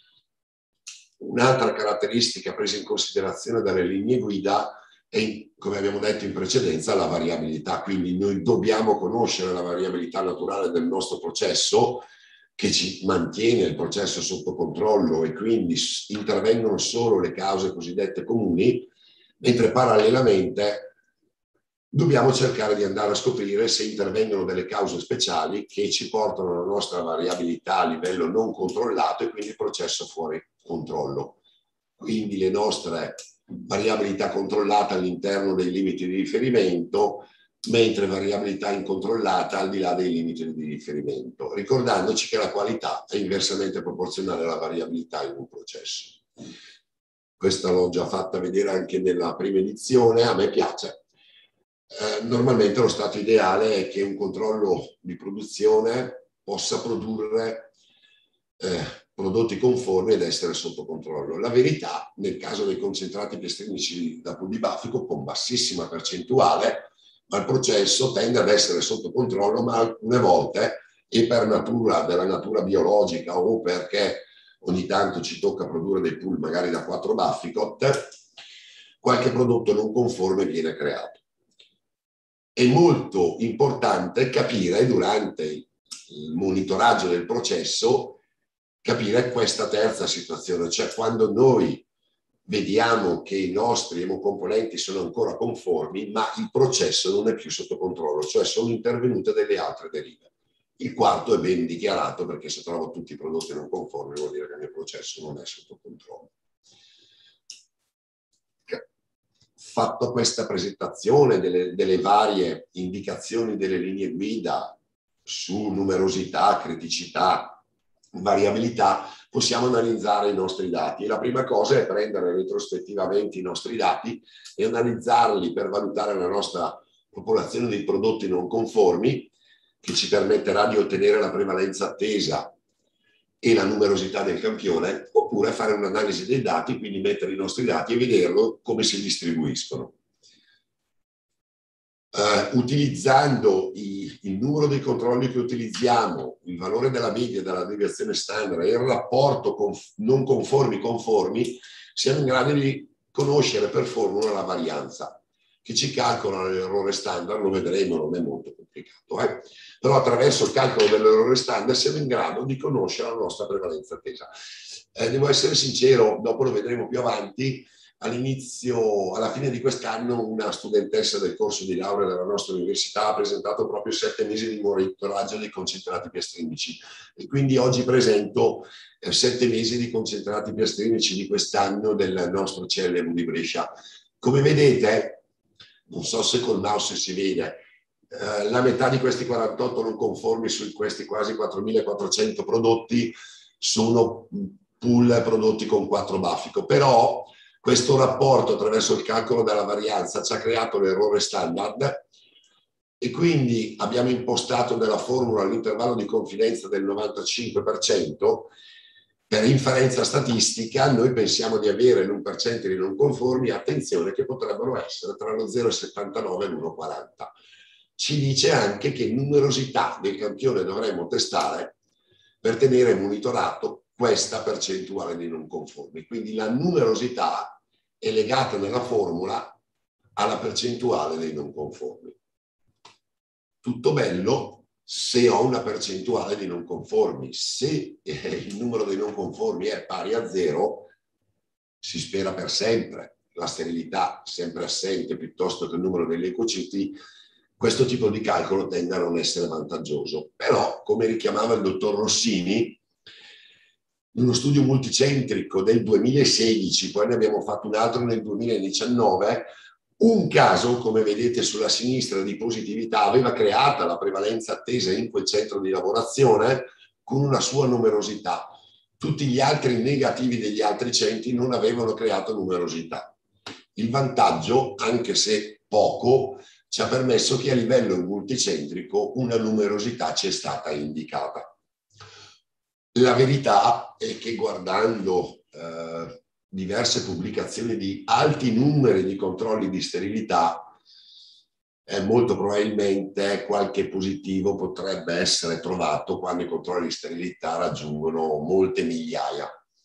Un'altra caratteristica presa in considerazione dalle linee guida è, come abbiamo detto in precedenza, la variabilità. Quindi noi dobbiamo conoscere la variabilità naturale del nostro processo che ci mantiene il processo sotto controllo e quindi intervengono solo le cause cosiddette comuni, mentre parallelamente dobbiamo cercare di andare a scoprire se intervengono delle cause speciali che ci portano alla nostra variabilità a livello non controllato e quindi il processo fuori controllo. Quindi le nostre variabilità controllata all'interno dei limiti di riferimento, mentre variabilità incontrollata al di là dei limiti di riferimento, ricordandoci che la qualità è inversamente proporzionale alla variabilità in un processo. Questa l'ho già fatta vedere anche nella prima edizione, a me piace. Normalmente lo stato ideale è che un controllo di produzione possa produrre prodotti conformi ed essere sotto controllo. La verità, nel caso dei concentrati piastrinici da pudibaffico con bassissima percentuale, ma il processo tende ad essere sotto controllo, ma alcune volte, e per natura, della natura biologica, o perché ogni tanto ci tocca produrre dei pool magari da 4 Bafficott, qualche prodotto non conforme viene creato. È molto importante capire durante il monitoraggio del processo, capire questa terza situazione, cioè quando noi vediamo che i nostri emocomponenti sono ancora conformi, ma il processo non è più sotto controllo, cioè sono intervenute delle altre derive. Il quarto è ben dichiarato, perché se trovo tutti i prodotti non conformi vuol dire che il mio processo non è sotto controllo. Fatto questa presentazione delle varie indicazioni delle linee guida su numerosità, criticità, variabilità, possiamo analizzare i nostri dati. E la prima cosa è prendere retrospettivamente i nostri dati e analizzarli per valutare la nostra popolazione di prodotti non conformi, che ci permetterà di ottenere la prevalenza attesa e la numerosità del campione, oppure fare un'analisi dei dati, quindi mettere i nostri dati e vederlo come si distribuiscono. Utilizzando il numero dei controlli che utilizziamo, il valore della media, della deviazione standard e il rapporto non conformi, siamo in grado di conoscere per formula la varianza, che ci calcola l'errore standard, lo vedremo, non è molto complicato, però attraverso il calcolo dell'errore standard siamo in grado di conoscere la nostra prevalenza attesa. Devo essere sincero, dopo lo vedremo più avanti, alla fine di quest'anno una studentessa del corso di laurea della nostra università ha presentato proprio 7 mesi di monitoraggio dei concentrati piastrinici e quindi oggi presento 7 mesi di concentrati piastrinici di quest'anno del nostro CLM di Brescia. Come vedete, non so se col mouse si vede, la metà di questi 48 non conformi su questi quasi 4.400 prodotti sono pool prodotti con 4 Bafficott, però questo rapporto attraverso il calcolo della varianza ci ha creato l'errore standard e quindi abbiamo impostato nella formula l'intervallo di confidenza del 95%. Per inferenza statistica noi pensiamo di avere l'1% di non conformi, attenzione, che potrebbero essere tra lo 0,79 e l'1,40. Ci dice anche che numerosità del campione dovremmo testare per tenere monitorato questa percentuale di non conformi. Quindi la numerosità è legata nella formula alla percentuale dei non conformi. Tutto bello se ho una percentuale di non conformi. Se il numero dei non conformi è pari a 0, si spera per sempre. La sterilità sempre assente piuttosto che il numero dei leucociti, questo tipo di calcolo tende a non essere vantaggioso. Però, come richiamava il dottor Rossini, in uno studio multicentrico del 2016, poi ne abbiamo fatto un altro nel 2019, un caso, come vedete sulla sinistra, di positività aveva creata la prevalenza attesa in quel centro di lavorazione con una sua numerosità. Tutti gli altri negativi degli altri centri non avevano creato numerosità. Il vantaggio, anche se poco, ci ha permesso che a livello multicentrico una numerosità ci è stata indicata. La verità è che guardando diverse pubblicazioni di alti numeri di controlli di sterilità, molto probabilmente qualche positivo potrebbe essere trovato quando i controlli di sterilità raggiungono molte migliaia.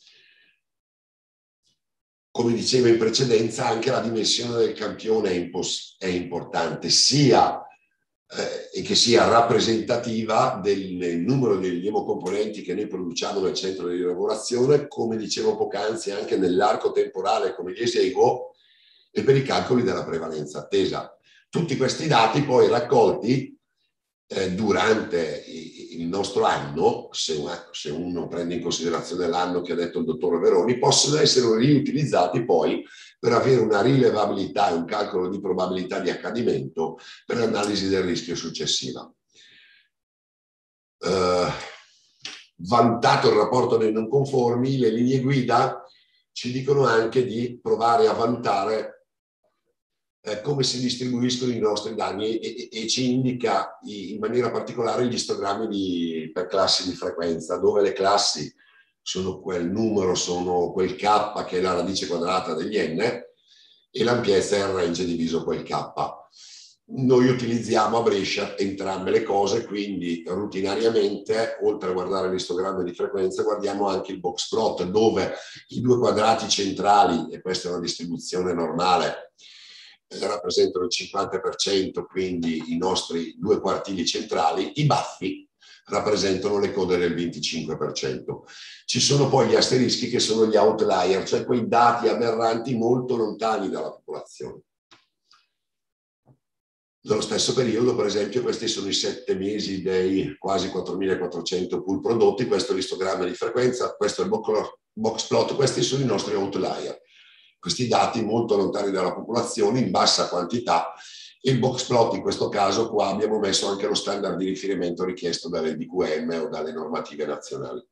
Come dicevo in precedenza, anche la dimensione del campione è importante, sia e che sia rappresentativa del numero degli emocomponenti che noi produciamo nel centro di lavorazione, come dicevo poc'anzi, anche nell'arco temporale come li eseguo e per i calcoli della prevalenza attesa. Tutti questi dati poi raccolti durante il nostro anno, se uno prende in considerazione l'anno che ha detto il dottor Veroni, possono essere riutilizzati poi per avere una rilevabilità e un calcolo di probabilità di accadimento per l'analisi del rischio successiva. Valutato il rapporto dei non conformi, le linee guida ci dicono anche di provare a valutare come si distribuiscono i nostri danni e ci indica in maniera particolare gli istogrammi per classi di frequenza, dove le classi sono quel numero, sono quel K che è la radice quadrata degli N e l'ampiezza è il range diviso quel K. Noi utilizziamo a Brescia entrambe le cose, quindi rutinariamente, oltre a guardare l'istogramma di frequenza, guardiamo anche il box plot, dove i due quadrati centrali, e questa è una distribuzione normale, rappresentano il 50%, quindi i nostri due quartili centrali, i baffi rappresentano le code del 25%. Ci sono poi gli asterischi che sono gli outlier, cioè quei dati aberranti molto lontani dalla popolazione. Nello stesso periodo, per esempio, questi sono i 7 mesi dei quasi 4.400 pool prodotti, questo è l'istogramma di frequenza, questo è il box plot, questi sono i nostri outlier. Questi dati molto lontani dalla popolazione, in bassa quantità, e il box plot in questo caso qua abbiamo messo anche lo standard di riferimento richiesto dalle DQM o dalle normative nazionali.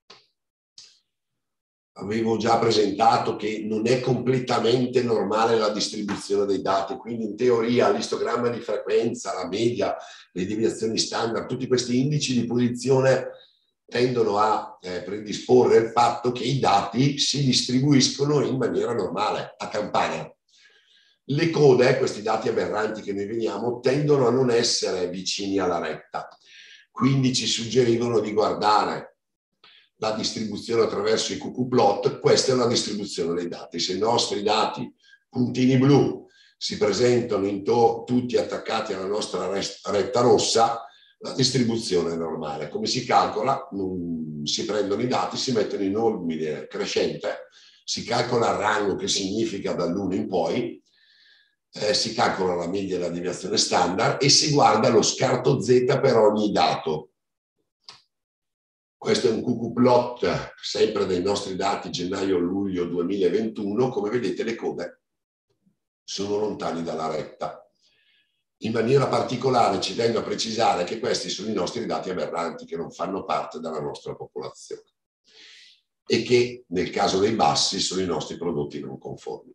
Avevo già presentato che non è completamente normale la distribuzione dei dati, quindi in teoria l'istogramma di frequenza, la media, le deviazioni standard, tutti questi indici di posizione tendono a predisporre il fatto che i dati si distribuiscono in maniera normale, a campana. Le code, questi dati aberranti che noi vediamo, tendono a non essere vicini alla retta, quindi ci suggerivano di guardare la distribuzione attraverso i QQ-plot. Questa è una distribuzione dei dati. Se i nostri dati, puntini blu, si presentano tutti attaccati alla nostra retta rossa, la distribuzione è normale. Come si calcola? Si prendono i dati, si mettono in ordine crescente, si calcola il rango, che significa dall'1 in poi, si calcola la media e la deviazione standard e si guarda lo scarto Z per ogni dato. Questo è un QQ-plot sempre dei nostri dati gennaio-luglio 2021. Come vedete le code sono lontani dalla retta. In maniera particolare ci tengo a precisare che questi sono i nostri dati aberranti che non fanno parte della nostra popolazione e che nel caso dei bassi sono i nostri prodotti non conformi.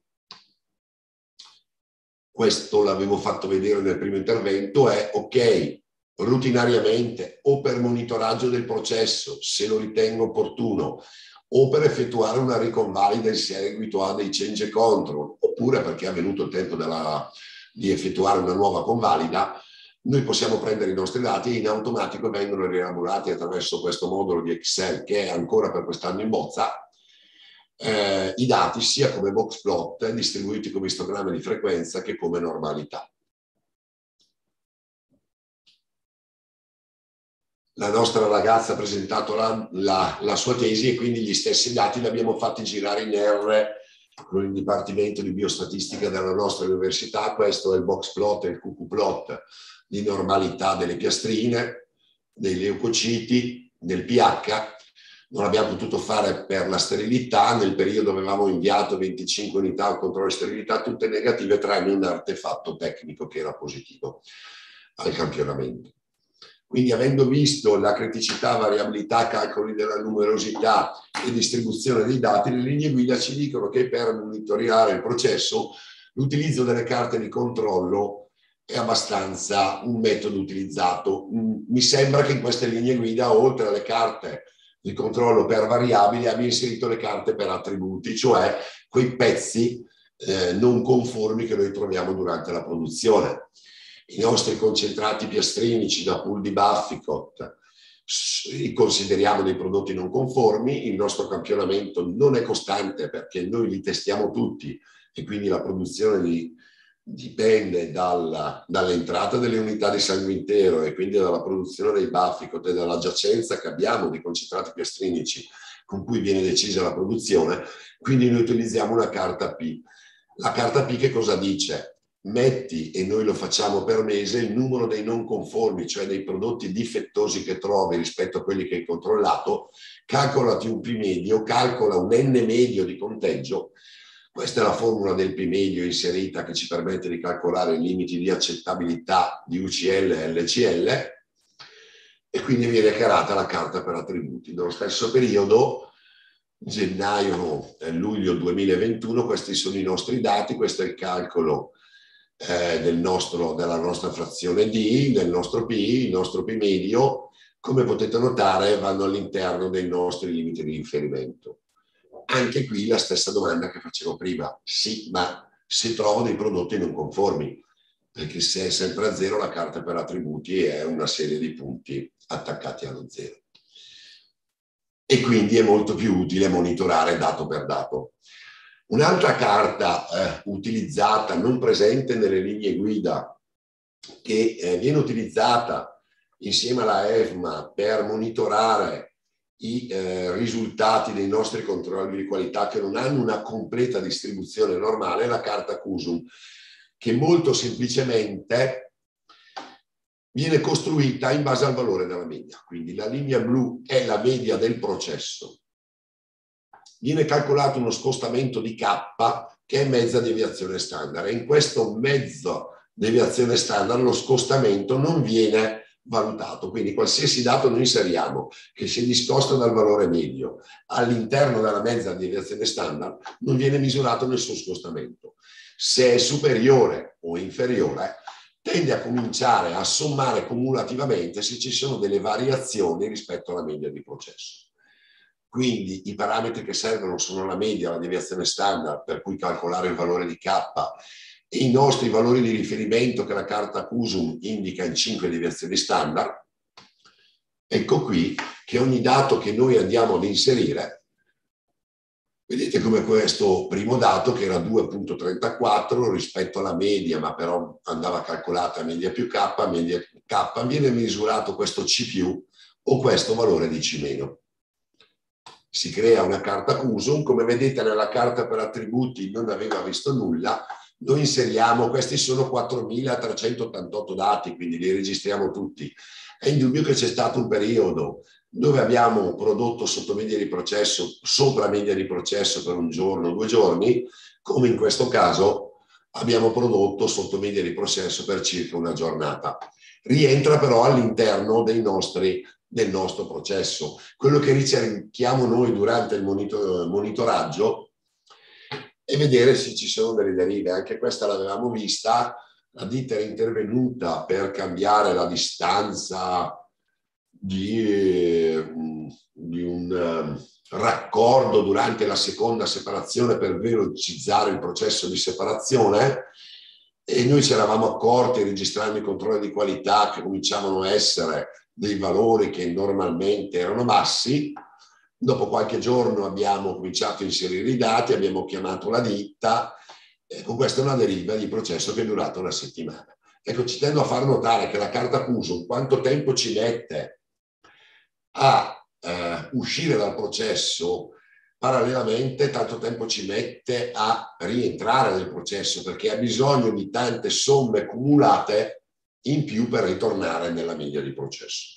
Questo l'avevo fatto vedere nel primo intervento, è ok. Rutinariamente o per monitoraggio del processo, se lo ritengo opportuno, o per effettuare una riconvalida in seguito a dei change control, oppure perché è venuto il tempo di effettuare una nuova convalida, noi possiamo prendere i nostri dati e in automatico vengono rielaborati attraverso questo modulo di Excel che è ancora per quest'anno in bozza, i dati sia come box plot distribuiti come istogramma di frequenza che come normalità. La nostra ragazza ha presentato la sua tesi e quindi gli stessi dati li abbiamo fatti girare in R con il Dipartimento di Biostatistica della nostra università. Questo è il box plot e il QQ plot di normalità delle piastrine, dei leucociti, del pH. Non abbiamo potuto fare per la sterilità, nel periodo avevamo inviato 25 unità al controllo di sterilità, tutte negative tranne un artefatto tecnico che era positivo al campionamento. Quindi avendo visto la criticità, variabilità, calcoli della numerosità e distribuzione dei dati, le linee guida ci dicono che per monitorare il processo l'utilizzo delle carte di controllo è abbastanza un metodo utilizzato. Mi sembra che in queste linee guida, oltre alle carte di controllo per variabili, abbia inserito le carte per attributi, cioè quei pezzi non conformi che noi troviamo durante la produzione. I nostri concentrati piastrinici da pool di Bafficott li consideriamo dei prodotti non conformi, il nostro campionamento non è costante perché noi li testiamo tutti e quindi la produzione dipende dall'entrata delle unità di sangue intero e quindi dalla produzione dei Bafficott e dalla giacenza che abbiamo di concentrati piastrinici con cui viene decisa la produzione, quindi noi utilizziamo una carta P. La carta P che cosa dice? Metti, e noi lo facciamo per mese, il numero dei non conformi, cioè dei prodotti difettosi che trovi rispetto a quelli che hai controllato, calcolati un P medio, calcola un N medio di conteggio. Questa è la formula del P medio inserita che ci permette di calcolare i limiti di accettabilità di UCL e LCL e quindi viene creata la carta per attributi. Nello stesso periodo, gennaio-luglio 2021, questi sono i nostri dati, questo è il calcolo della nostra frazione D, del nostro P, il nostro P medio, come potete notare vanno all'interno dei nostri limiti di riferimento. Anche qui la stessa domanda che facevo prima, sì, ma se trovo dei prodotti non conformi, perché se è sempre a 0 la carta per attributi è una serie di punti attaccati allo 0. E quindi è molto più utile monitorare dato per dato. Un'altra carta utilizzata, non presente nelle linee guida, che viene utilizzata insieme alla EFMA per monitorare i risultati dei nostri controlli di qualità che non hanno una completa distribuzione normale, è la carta CUSUM, che molto semplicemente viene costruita in base al valore della media. Quindi la linea blu è la media del processo. Viene calcolato uno scostamento di K che è mezza deviazione standard, e in questo mezzo deviazione standard lo scostamento non viene valutato. Quindi qualsiasi dato noi inseriamo che si discosta dal valore medio all'interno della mezza deviazione standard non viene misurato nessun scostamento. Se è superiore o inferiore tende a cominciare a sommare cumulativamente se ci sono delle variazioni rispetto alla media di processo. Quindi i parametri che servono sono la media, la deviazione standard, per cui calcolare il valore di K, e i nostri valori di riferimento che la carta CUSUM indica in 5 deviazioni standard. Ecco qui che ogni dato che noi andiamo ad inserire, vedete come questo primo dato, che era 2.34 rispetto alla media, ma però andava calcolata media più K, media K, viene misurato questo C più o questo valore di C meno. Si crea una carta CUSUM, come vedete nella carta per attributi non aveva visto nulla, noi inseriamo, questi sono 4.388 dati, quindi li registriamo tutti. È indubbio che c'è stato un periodo dove abbiamo prodotto sotto media di processo, sopra media di processo per un giorno, 2 giorni, come in questo caso abbiamo prodotto sotto media di processo per circa una giornata. Rientra però all'interno del nostro processo. Quello che ricerchiamo noi durante il monitoraggio è vedere se ci sono delle derive. Anche questa l'avevamo vista, la ditta era intervenuta per cambiare la distanza di un raccordo durante la seconda separazione per velocizzare il processo di separazione, e noi ci eravamo accorti, registrando i controlli di qualità, che cominciavano a essere dei valori che normalmente erano bassi. Dopo qualche giorno abbiamo cominciato a inserire i dati, abbiamo chiamato la ditta, con questa è una deriva di processo che è durata una settimana. Ecco, ci tendo a far notare che la carta CUSUM quanto tempo ci mette a uscire dal processo, parallelamente tanto tempo ci mette a rientrare nel processo, perché ha bisogno di tante somme cumulate in più per ritornare nella media di processo.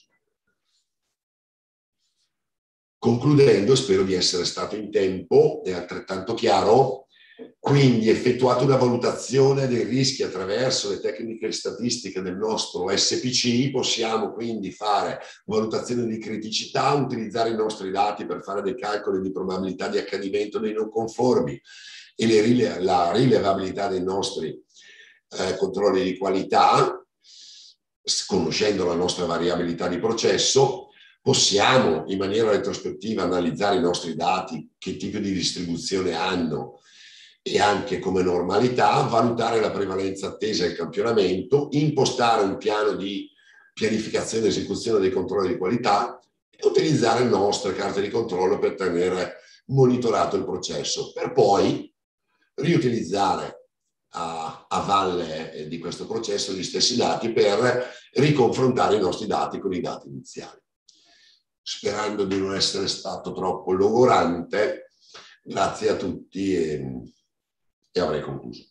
Concludendo, spero di essere stato in tempo e altrettanto chiaro. Quindi, effettuata una valutazione dei rischi attraverso le tecniche statistiche del nostro SPC, possiamo quindi fare valutazione di criticità, utilizzare i nostri dati per fare dei calcoli di probabilità di accadimento dei non conformi e la rilevabilità dei nostri controlli di qualità, conoscendo la nostra variabilità di processo. Possiamo in maniera retrospettiva analizzare i nostri dati, che tipo di distribuzione hanno e anche come normalità, valutare la prevalenza attesa e il campionamento, impostare un piano di pianificazione e esecuzione dei controlli di qualità e utilizzare le nostre carte di controllo per tenere monitorato il processo, per poi riutilizzare a valle di questo processo gli stessi dati per riconfrontare i nostri dati con i dati iniziali. Sperando di non essere stato troppo logorante, grazie a tutti e avrei concluso.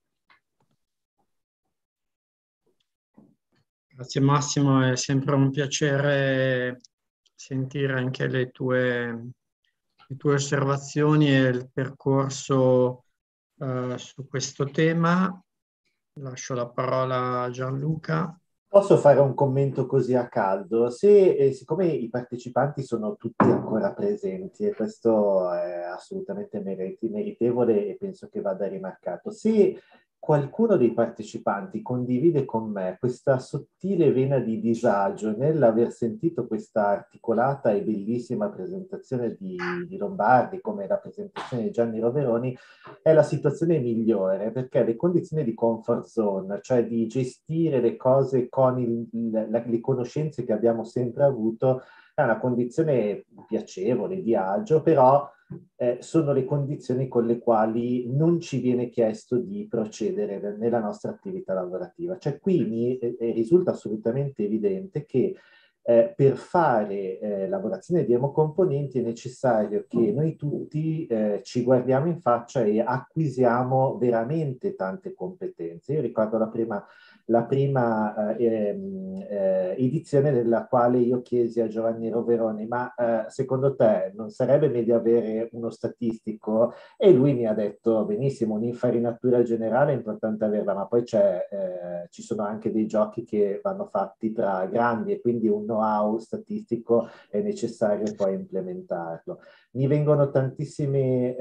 Grazie Massimo, è sempre un piacere sentire anche le tue osservazioni e il percorso su questo tema. Lascio la parola a Gianluca. Posso fare un commento così a caldo? Siccome i partecipanti sono tutti ancora presenti, e questo è assolutamente meritevole e penso che vada rimarcato, se qualcuno dei partecipanti condivide con me questa sottile vena di disagio nell'aver sentito questa articolata e bellissima presentazione di Lombardi come la presentazione di Gianni Roveroni, è la situazione migliore, perché le condizioni di comfort zone, cioè di gestire le cose con le conoscenze che abbiamo sempre avuto, è una condizione piacevole, di agio, però sono le condizioni con le quali non ci viene chiesto di procedere nella nostra attività lavorativa. Cioè qui mi risulta assolutamente evidente che per fare lavorazione di emocomponenti è necessario che noi tutti ci guardiamo in faccia e acquisiamo veramente tante competenze. Io ricordo la prima edizione nella quale io chiesi a Giovanni Roveroni, ma secondo te non sarebbe meglio avere uno statistico? E lui mi ha detto, benissimo, un'infarinatura generale è importante averla, ma poi ci sono anche dei giochi che vanno fatti tra grandi e quindi un know-how statistico è necessario poi implementarlo. Mi vengono tantissime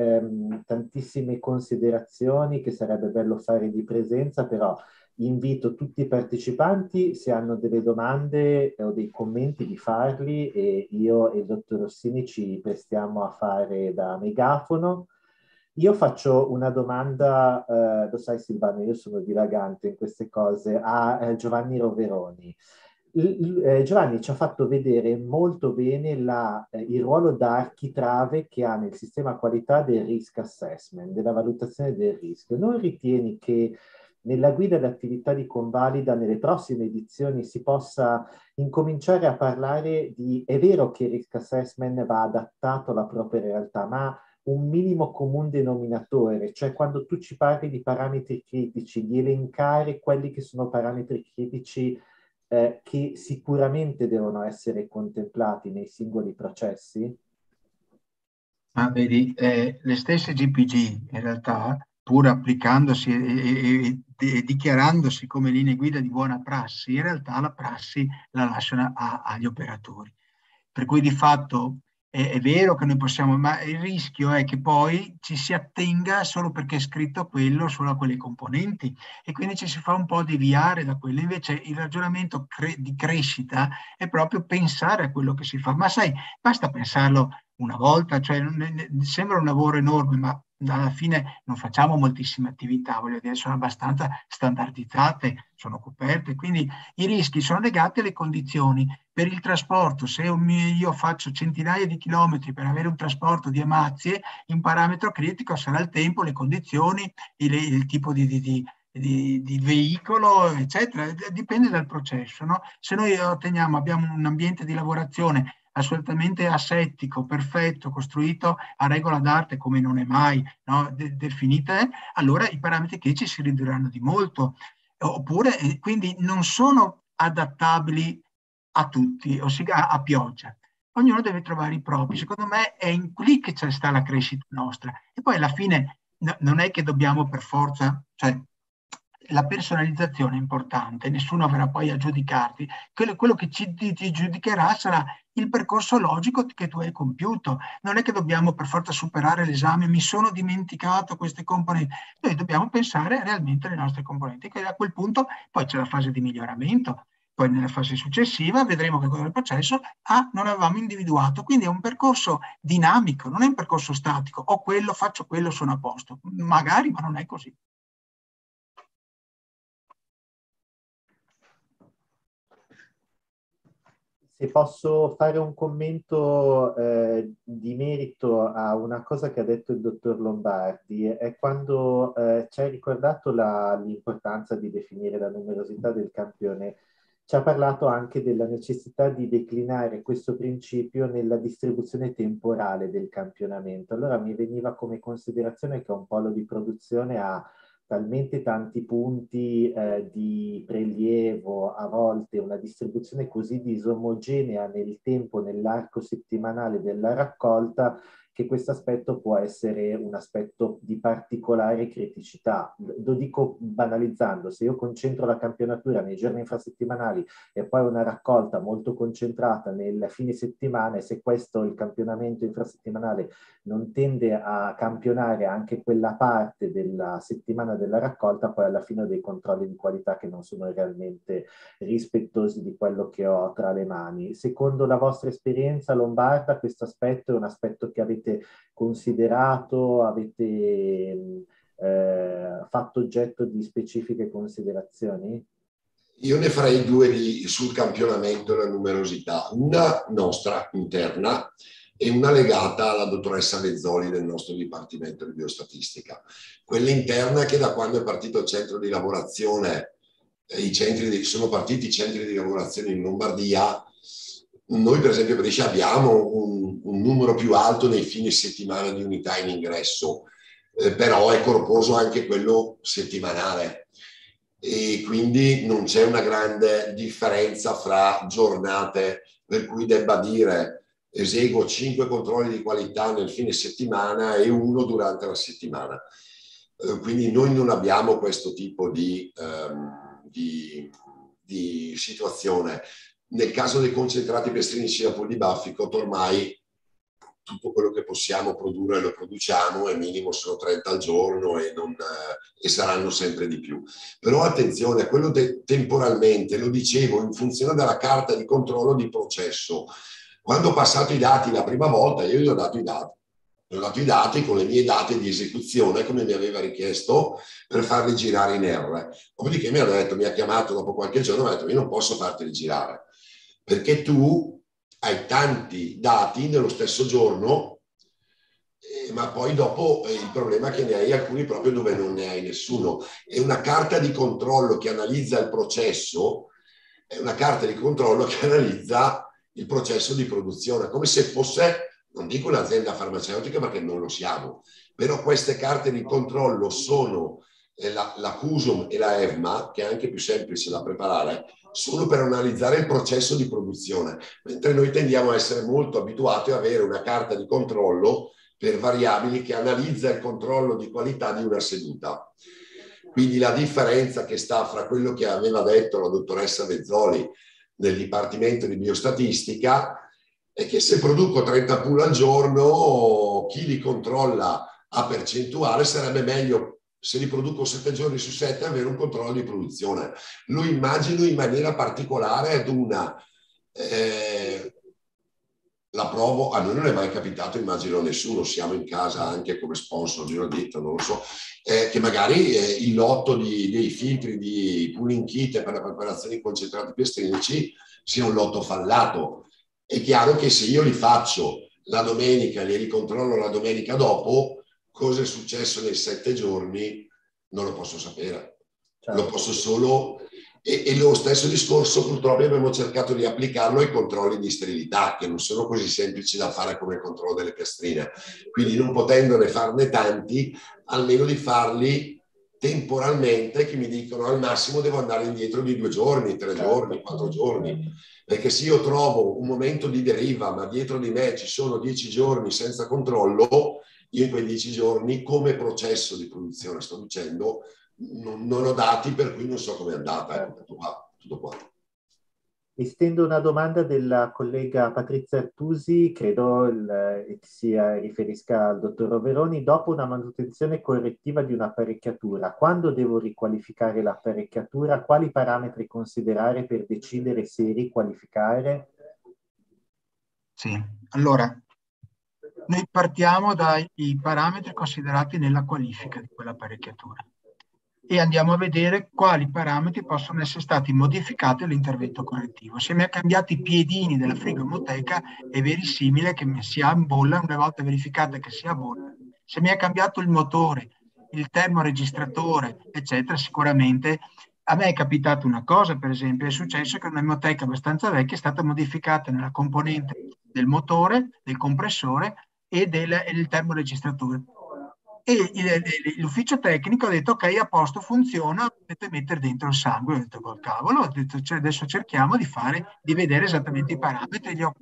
considerazioni che sarebbe bello fare di presenza, però invito tutti i partecipanti, se hanno delle domande o dei commenti, di farli, e io e il dottor Rossini ci prestiamo a fare da megafono. Io faccio una domanda, lo sai Silvano, io sono dilagante in queste cose, a Giovanni Roveroni. Giovanni ci ha fatto vedere molto bene il ruolo da architrave che ha nel sistema qualità del risk assessment, della valutazione del rischio. Non ritieni che nella guida d'attività di Convalida nelle prossime edizioni si possa incominciare a parlare di, è vero che il risk assessment va adattato alla propria realtà, ma un minimo comune denominatore, cioè quando tu ci parli di parametri critici, di elencare quelli che sono parametri critici che sicuramente devono essere contemplati nei singoli processi? Ma vedi, le stesse GPG in realtà, pur applicandosi e dichiarandosi come linee guida di buona prassi, in realtà la prassi la lasciano agli operatori. Per cui di fatto è vero che noi possiamo, ma il rischio è che poi ci si attenga solo perché è scritto quello, solo a quelle componenti, e quindi ci si fa un po' deviare da quello. Invece il ragionamento di crescita è proprio pensare a quello che si fa. Ma sai, basta pensarlo una volta, cioè sembra un lavoro enorme, ma alla fine non facciamo moltissime attività, voglio dire, sono abbastanza standardizzate, sono coperte, quindi i rischi sono legati alle condizioni. Per il trasporto, se io faccio centinaia di chilometri per avere un trasporto di amazie, un parametro critico sarà il tempo, le condizioni, il tipo di veicolo, eccetera, dipende dal processo, no? Se noi abbiamo un ambiente di lavorazione assolutamente asettico, perfetto, costruito a regola d'arte come non è mai, no? Definite, allora i parametri critici si ridurranno di molto, oppure quindi non sono adattabili a tutti, ossia a pioggia. Ognuno deve trovare i propri. Secondo me è in lì che sta la crescita nostra. E poi alla fine non è che dobbiamo per forza, cioè la personalizzazione è importante, nessuno verrà poi a giudicarti. Quello che ti giudicherà sarà il percorso logico che tu hai compiuto. Non è che dobbiamo per forza superare l'esame, mi sono dimenticato queste componenti. Noi dobbiamo pensare realmente alle nostre componenti, che a quel punto poi c'è la fase di miglioramento. Poi nella fase successiva vedremo che cosa è il processo, non avevamo individuato. Quindi è un percorso dinamico, non è un percorso statico. Ho quello, faccio quello, sono a posto. Magari, ma non è così. Se posso fare un commento di merito a una cosa che ha detto il dottor Lombardi, è quando ci ha ricordato l'importanza di definire la numerosità del campione. Ci ha parlato anche della necessità di declinare questo principio nella distribuzione temporale del campionamento. Allora mi veniva come considerazione che un polo di produzione ha talmente tanti punti di prelievo, a volte una distribuzione così disomogenea nel tempo, nell'arco settimanale della raccolta, che questo aspetto può essere un aspetto di particolare criticità. Lo dico banalizzando: se io concentro la campionatura nei giorni infrasettimanali e poi una raccolta molto concentrata nel fine settimana, e se questo, il campionamento infrasettimanale, non tende a campionare anche quella parte della settimana della raccolta, poi alla fine ho dei controlli di qualità che non sono realmente rispettosi di quello che ho tra le mani. Secondo la vostra esperienza lombarda, questo aspetto è un aspetto che avete considerato, avete fatto oggetto di specifiche considerazioni? Io ne farei due sul campionamento e la numerosità, una nostra interna e una legata alla dottoressa Vezzoli del nostro Dipartimento di Biostatistica. Quella interna, che da quando è partito il centro di lavorazione, sono partiti i centri di lavorazione in Lombardia, noi per esempio per Brescia abbiamo un numero più alto nei fine settimana di unità in ingresso, però è corposo anche quello settimanale, e quindi non c'è una grande differenza fra giornate, per cui debba dire eseguo 5 controlli di qualità nel fine settimana e 1 durante la settimana. Quindi noi non abbiamo questo tipo di situazione. Nel caso dei concentrati pestrinici da Polibafficot, ormai tutto quello che possiamo produrre lo produciamo, e minimo sono 30 al giorno e saranno sempre di più. Però attenzione, quello temporalmente, lo dicevo, in funzione della carta di controllo di processo. Quando ho passato i dati la prima volta, io gli ho dato i dati. Gli ho dato i dati con le mie date di esecuzione, come mi aveva richiesto, per farli girare in R. Dopodiché mi ha chiamato dopo qualche giorno e mi ha detto: io non posso farteli girare, perché tu hai tanti dati nello stesso giorno, ma poi dopo il problema è che ne hai alcuni proprio dove non ne hai nessuno. E una carta di controllo che analizza il processo è una carta di controllo che analizza il processo di produzione, come se fosse, non dico un'azienda farmaceutica perché non lo siamo, però queste carte di controllo sono la CUSUM e la EVMA, che è anche più semplice da preparare, solo per analizzare il processo di produzione, mentre noi tendiamo a essere molto abituati a avere una carta di controllo per variabili che analizza il controllo di qualità di una seduta. Quindi la differenza che sta fra quello che aveva detto la dottoressa Vezzoli del Dipartimento di Biostatistica è che se produco 30 pool al giorno, chi li controlla a percentuale, sarebbe meglio, se li produco 7 giorni su 7, avere un controllo di produzione. Lo immagino in maniera particolare ad una... la provo, a noi non è mai capitato, immagino a nessuno, siamo in casa anche come sponsor di una ditta, non lo so, che magari il lotto dei filtri di pooling kit per la preparazione di concentrati pestrinici sia un lotto fallato. È chiaro che se io li faccio la domenica e li ricontrollo la domenica dopo, cosa è successo nei 7 giorni non lo posso sapere. Certo. Lo posso solo... E lo stesso discorso purtroppo abbiamo cercato di applicarlo ai controlli di sterilità, che non sono così semplici da fare come il controllo delle piastrine. Quindi non potendone farne tanti, almeno di farli temporalmente, che mi dicono al massimo devo andare indietro di 2 giorni, 3 giorni, 4 giorni. Perché se io trovo un momento di deriva, ma dietro di me ci sono 10 giorni senza controllo, io in quei 10 giorni, come processo di produzione, sto dicendo, non ho dati, per cui non so come è andata. Ecco, tutto qua. Estendo una domanda della collega Patrizia Artusi, credo si riferisca al dottor Roveroni. Dopo una manutenzione correttiva di un'apparecchiatura, quando devo riqualificare l'apparecchiatura? Quali parametri considerare per decidere se riqualificare? Sì, allora, noi partiamo dai parametri considerati nella qualifica di quell'apparecchiatura e andiamo a vedere quali parametri possono essere stati modificati all'intervento correttivo. Se mi ha cambiato i piedini della frigomoteca, è verosimile che sia a bolla, una volta verificata che sia a bolla. Se mi ha cambiato il motore, il termoregistratore, eccetera, sicuramente. A me è capitato una cosa, per esempio, è successo che una emoteca abbastanza vecchia è stata modificata nella componente del motore, del compressore e del termoregistratore. E l'ufficio tecnico ha detto: ok, a posto, funziona, potete mettere dentro il sangue. Ho detto: col cavolo, ho detto, cioè, adesso cerchiamo di vedere esattamente i parametri.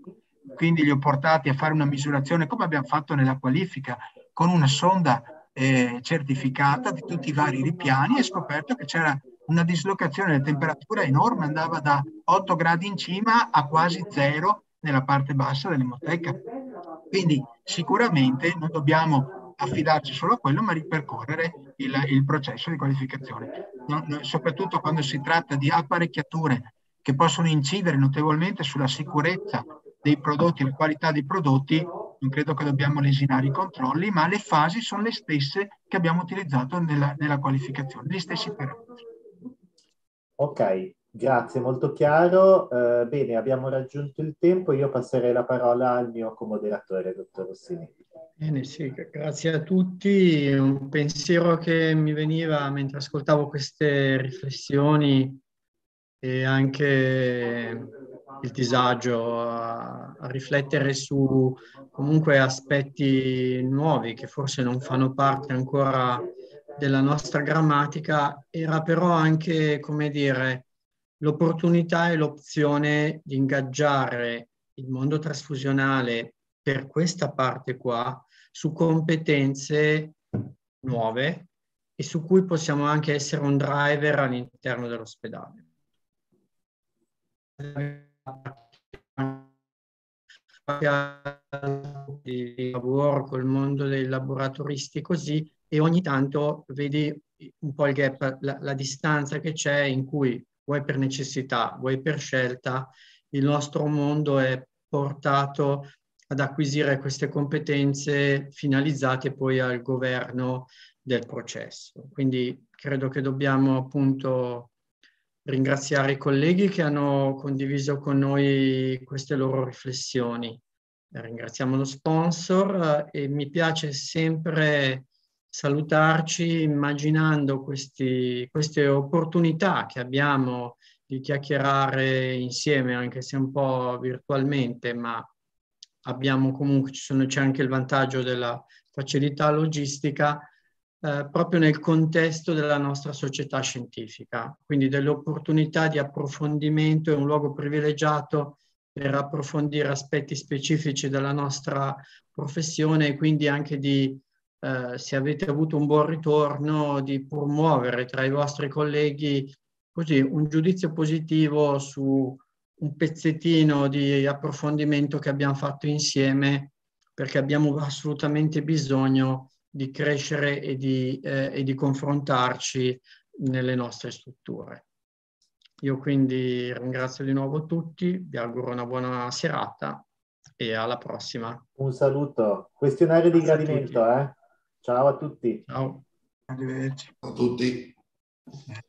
quindi li ho portati a fare una misurazione come abbiamo fatto nella qualifica, con una sonda certificata di tutti i vari ripiani, e scoperto che c'era una dislocazione della temperatura enorme, andava da 8 gradi in cima a quasi 0 nella parte bassa dell'emoteca. Quindi sicuramente non dobbiamo affidarci solo a quello, ma ripercorrere il processo di qualificazione. Soprattutto quando si tratta di apparecchiature che possono incidere notevolmente sulla sicurezza dei prodotti, la qualità dei prodotti, non credo che dobbiamo lesinare i controlli, ma le fasi sono le stesse che abbiamo utilizzato nella qualificazione, gli stessi parametri. Ok, grazie, molto chiaro. Bene, abbiamo raggiunto il tempo, io passerei la parola al mio comoderatore, dottor Rossini. Bene, sì, grazie a tutti. Un pensiero che mi veniva mentre ascoltavo queste riflessioni e anche il disagio a riflettere su comunque aspetti nuovi che forse non fanno parte ancora della nostra grammatica, era però anche, come dire, l'opportunità e l'opzione di ingaggiare il mondo trasfusionale per questa parte qua su competenze nuove e su cui possiamo anche essere un driver all'interno dell'ospedale. Di lavoro col mondo dei laboratoristi così, e ogni tanto vedi un po' il gap, la distanza che c'è, in cui vuoi per necessità, vuoi per scelta, il nostro mondo è portato ad acquisire queste competenze finalizzate poi al governo del processo. Quindi credo che dobbiamo appunto ringraziare i colleghi che hanno condiviso con noi queste loro riflessioni. Ringraziamo lo sponsor e mi piace sempre salutarci immaginando queste opportunità che abbiamo di chiacchierare insieme, anche se un po' virtualmente, ma abbiamo comunque, c'è anche il vantaggio della facilità logistica, proprio nel contesto della nostra società scientifica, quindi delle opportunità di approfondimento, è un luogo privilegiato per approfondire aspetti specifici della nostra professione e quindi anche di, se avete avuto un buon ritorno, di promuovere tra i vostri colleghi così un giudizio positivo su un pezzettino di approfondimento che abbiamo fatto insieme, perché abbiamo assolutamente bisogno di crescere e di confrontarci nelle nostre strutture. Io quindi ringrazio di nuovo tutti, vi auguro una buona serata e alla prossima. Un saluto. Questionario di gradimento, Ciao a tutti. Ciao. Arrivederci. A tutti.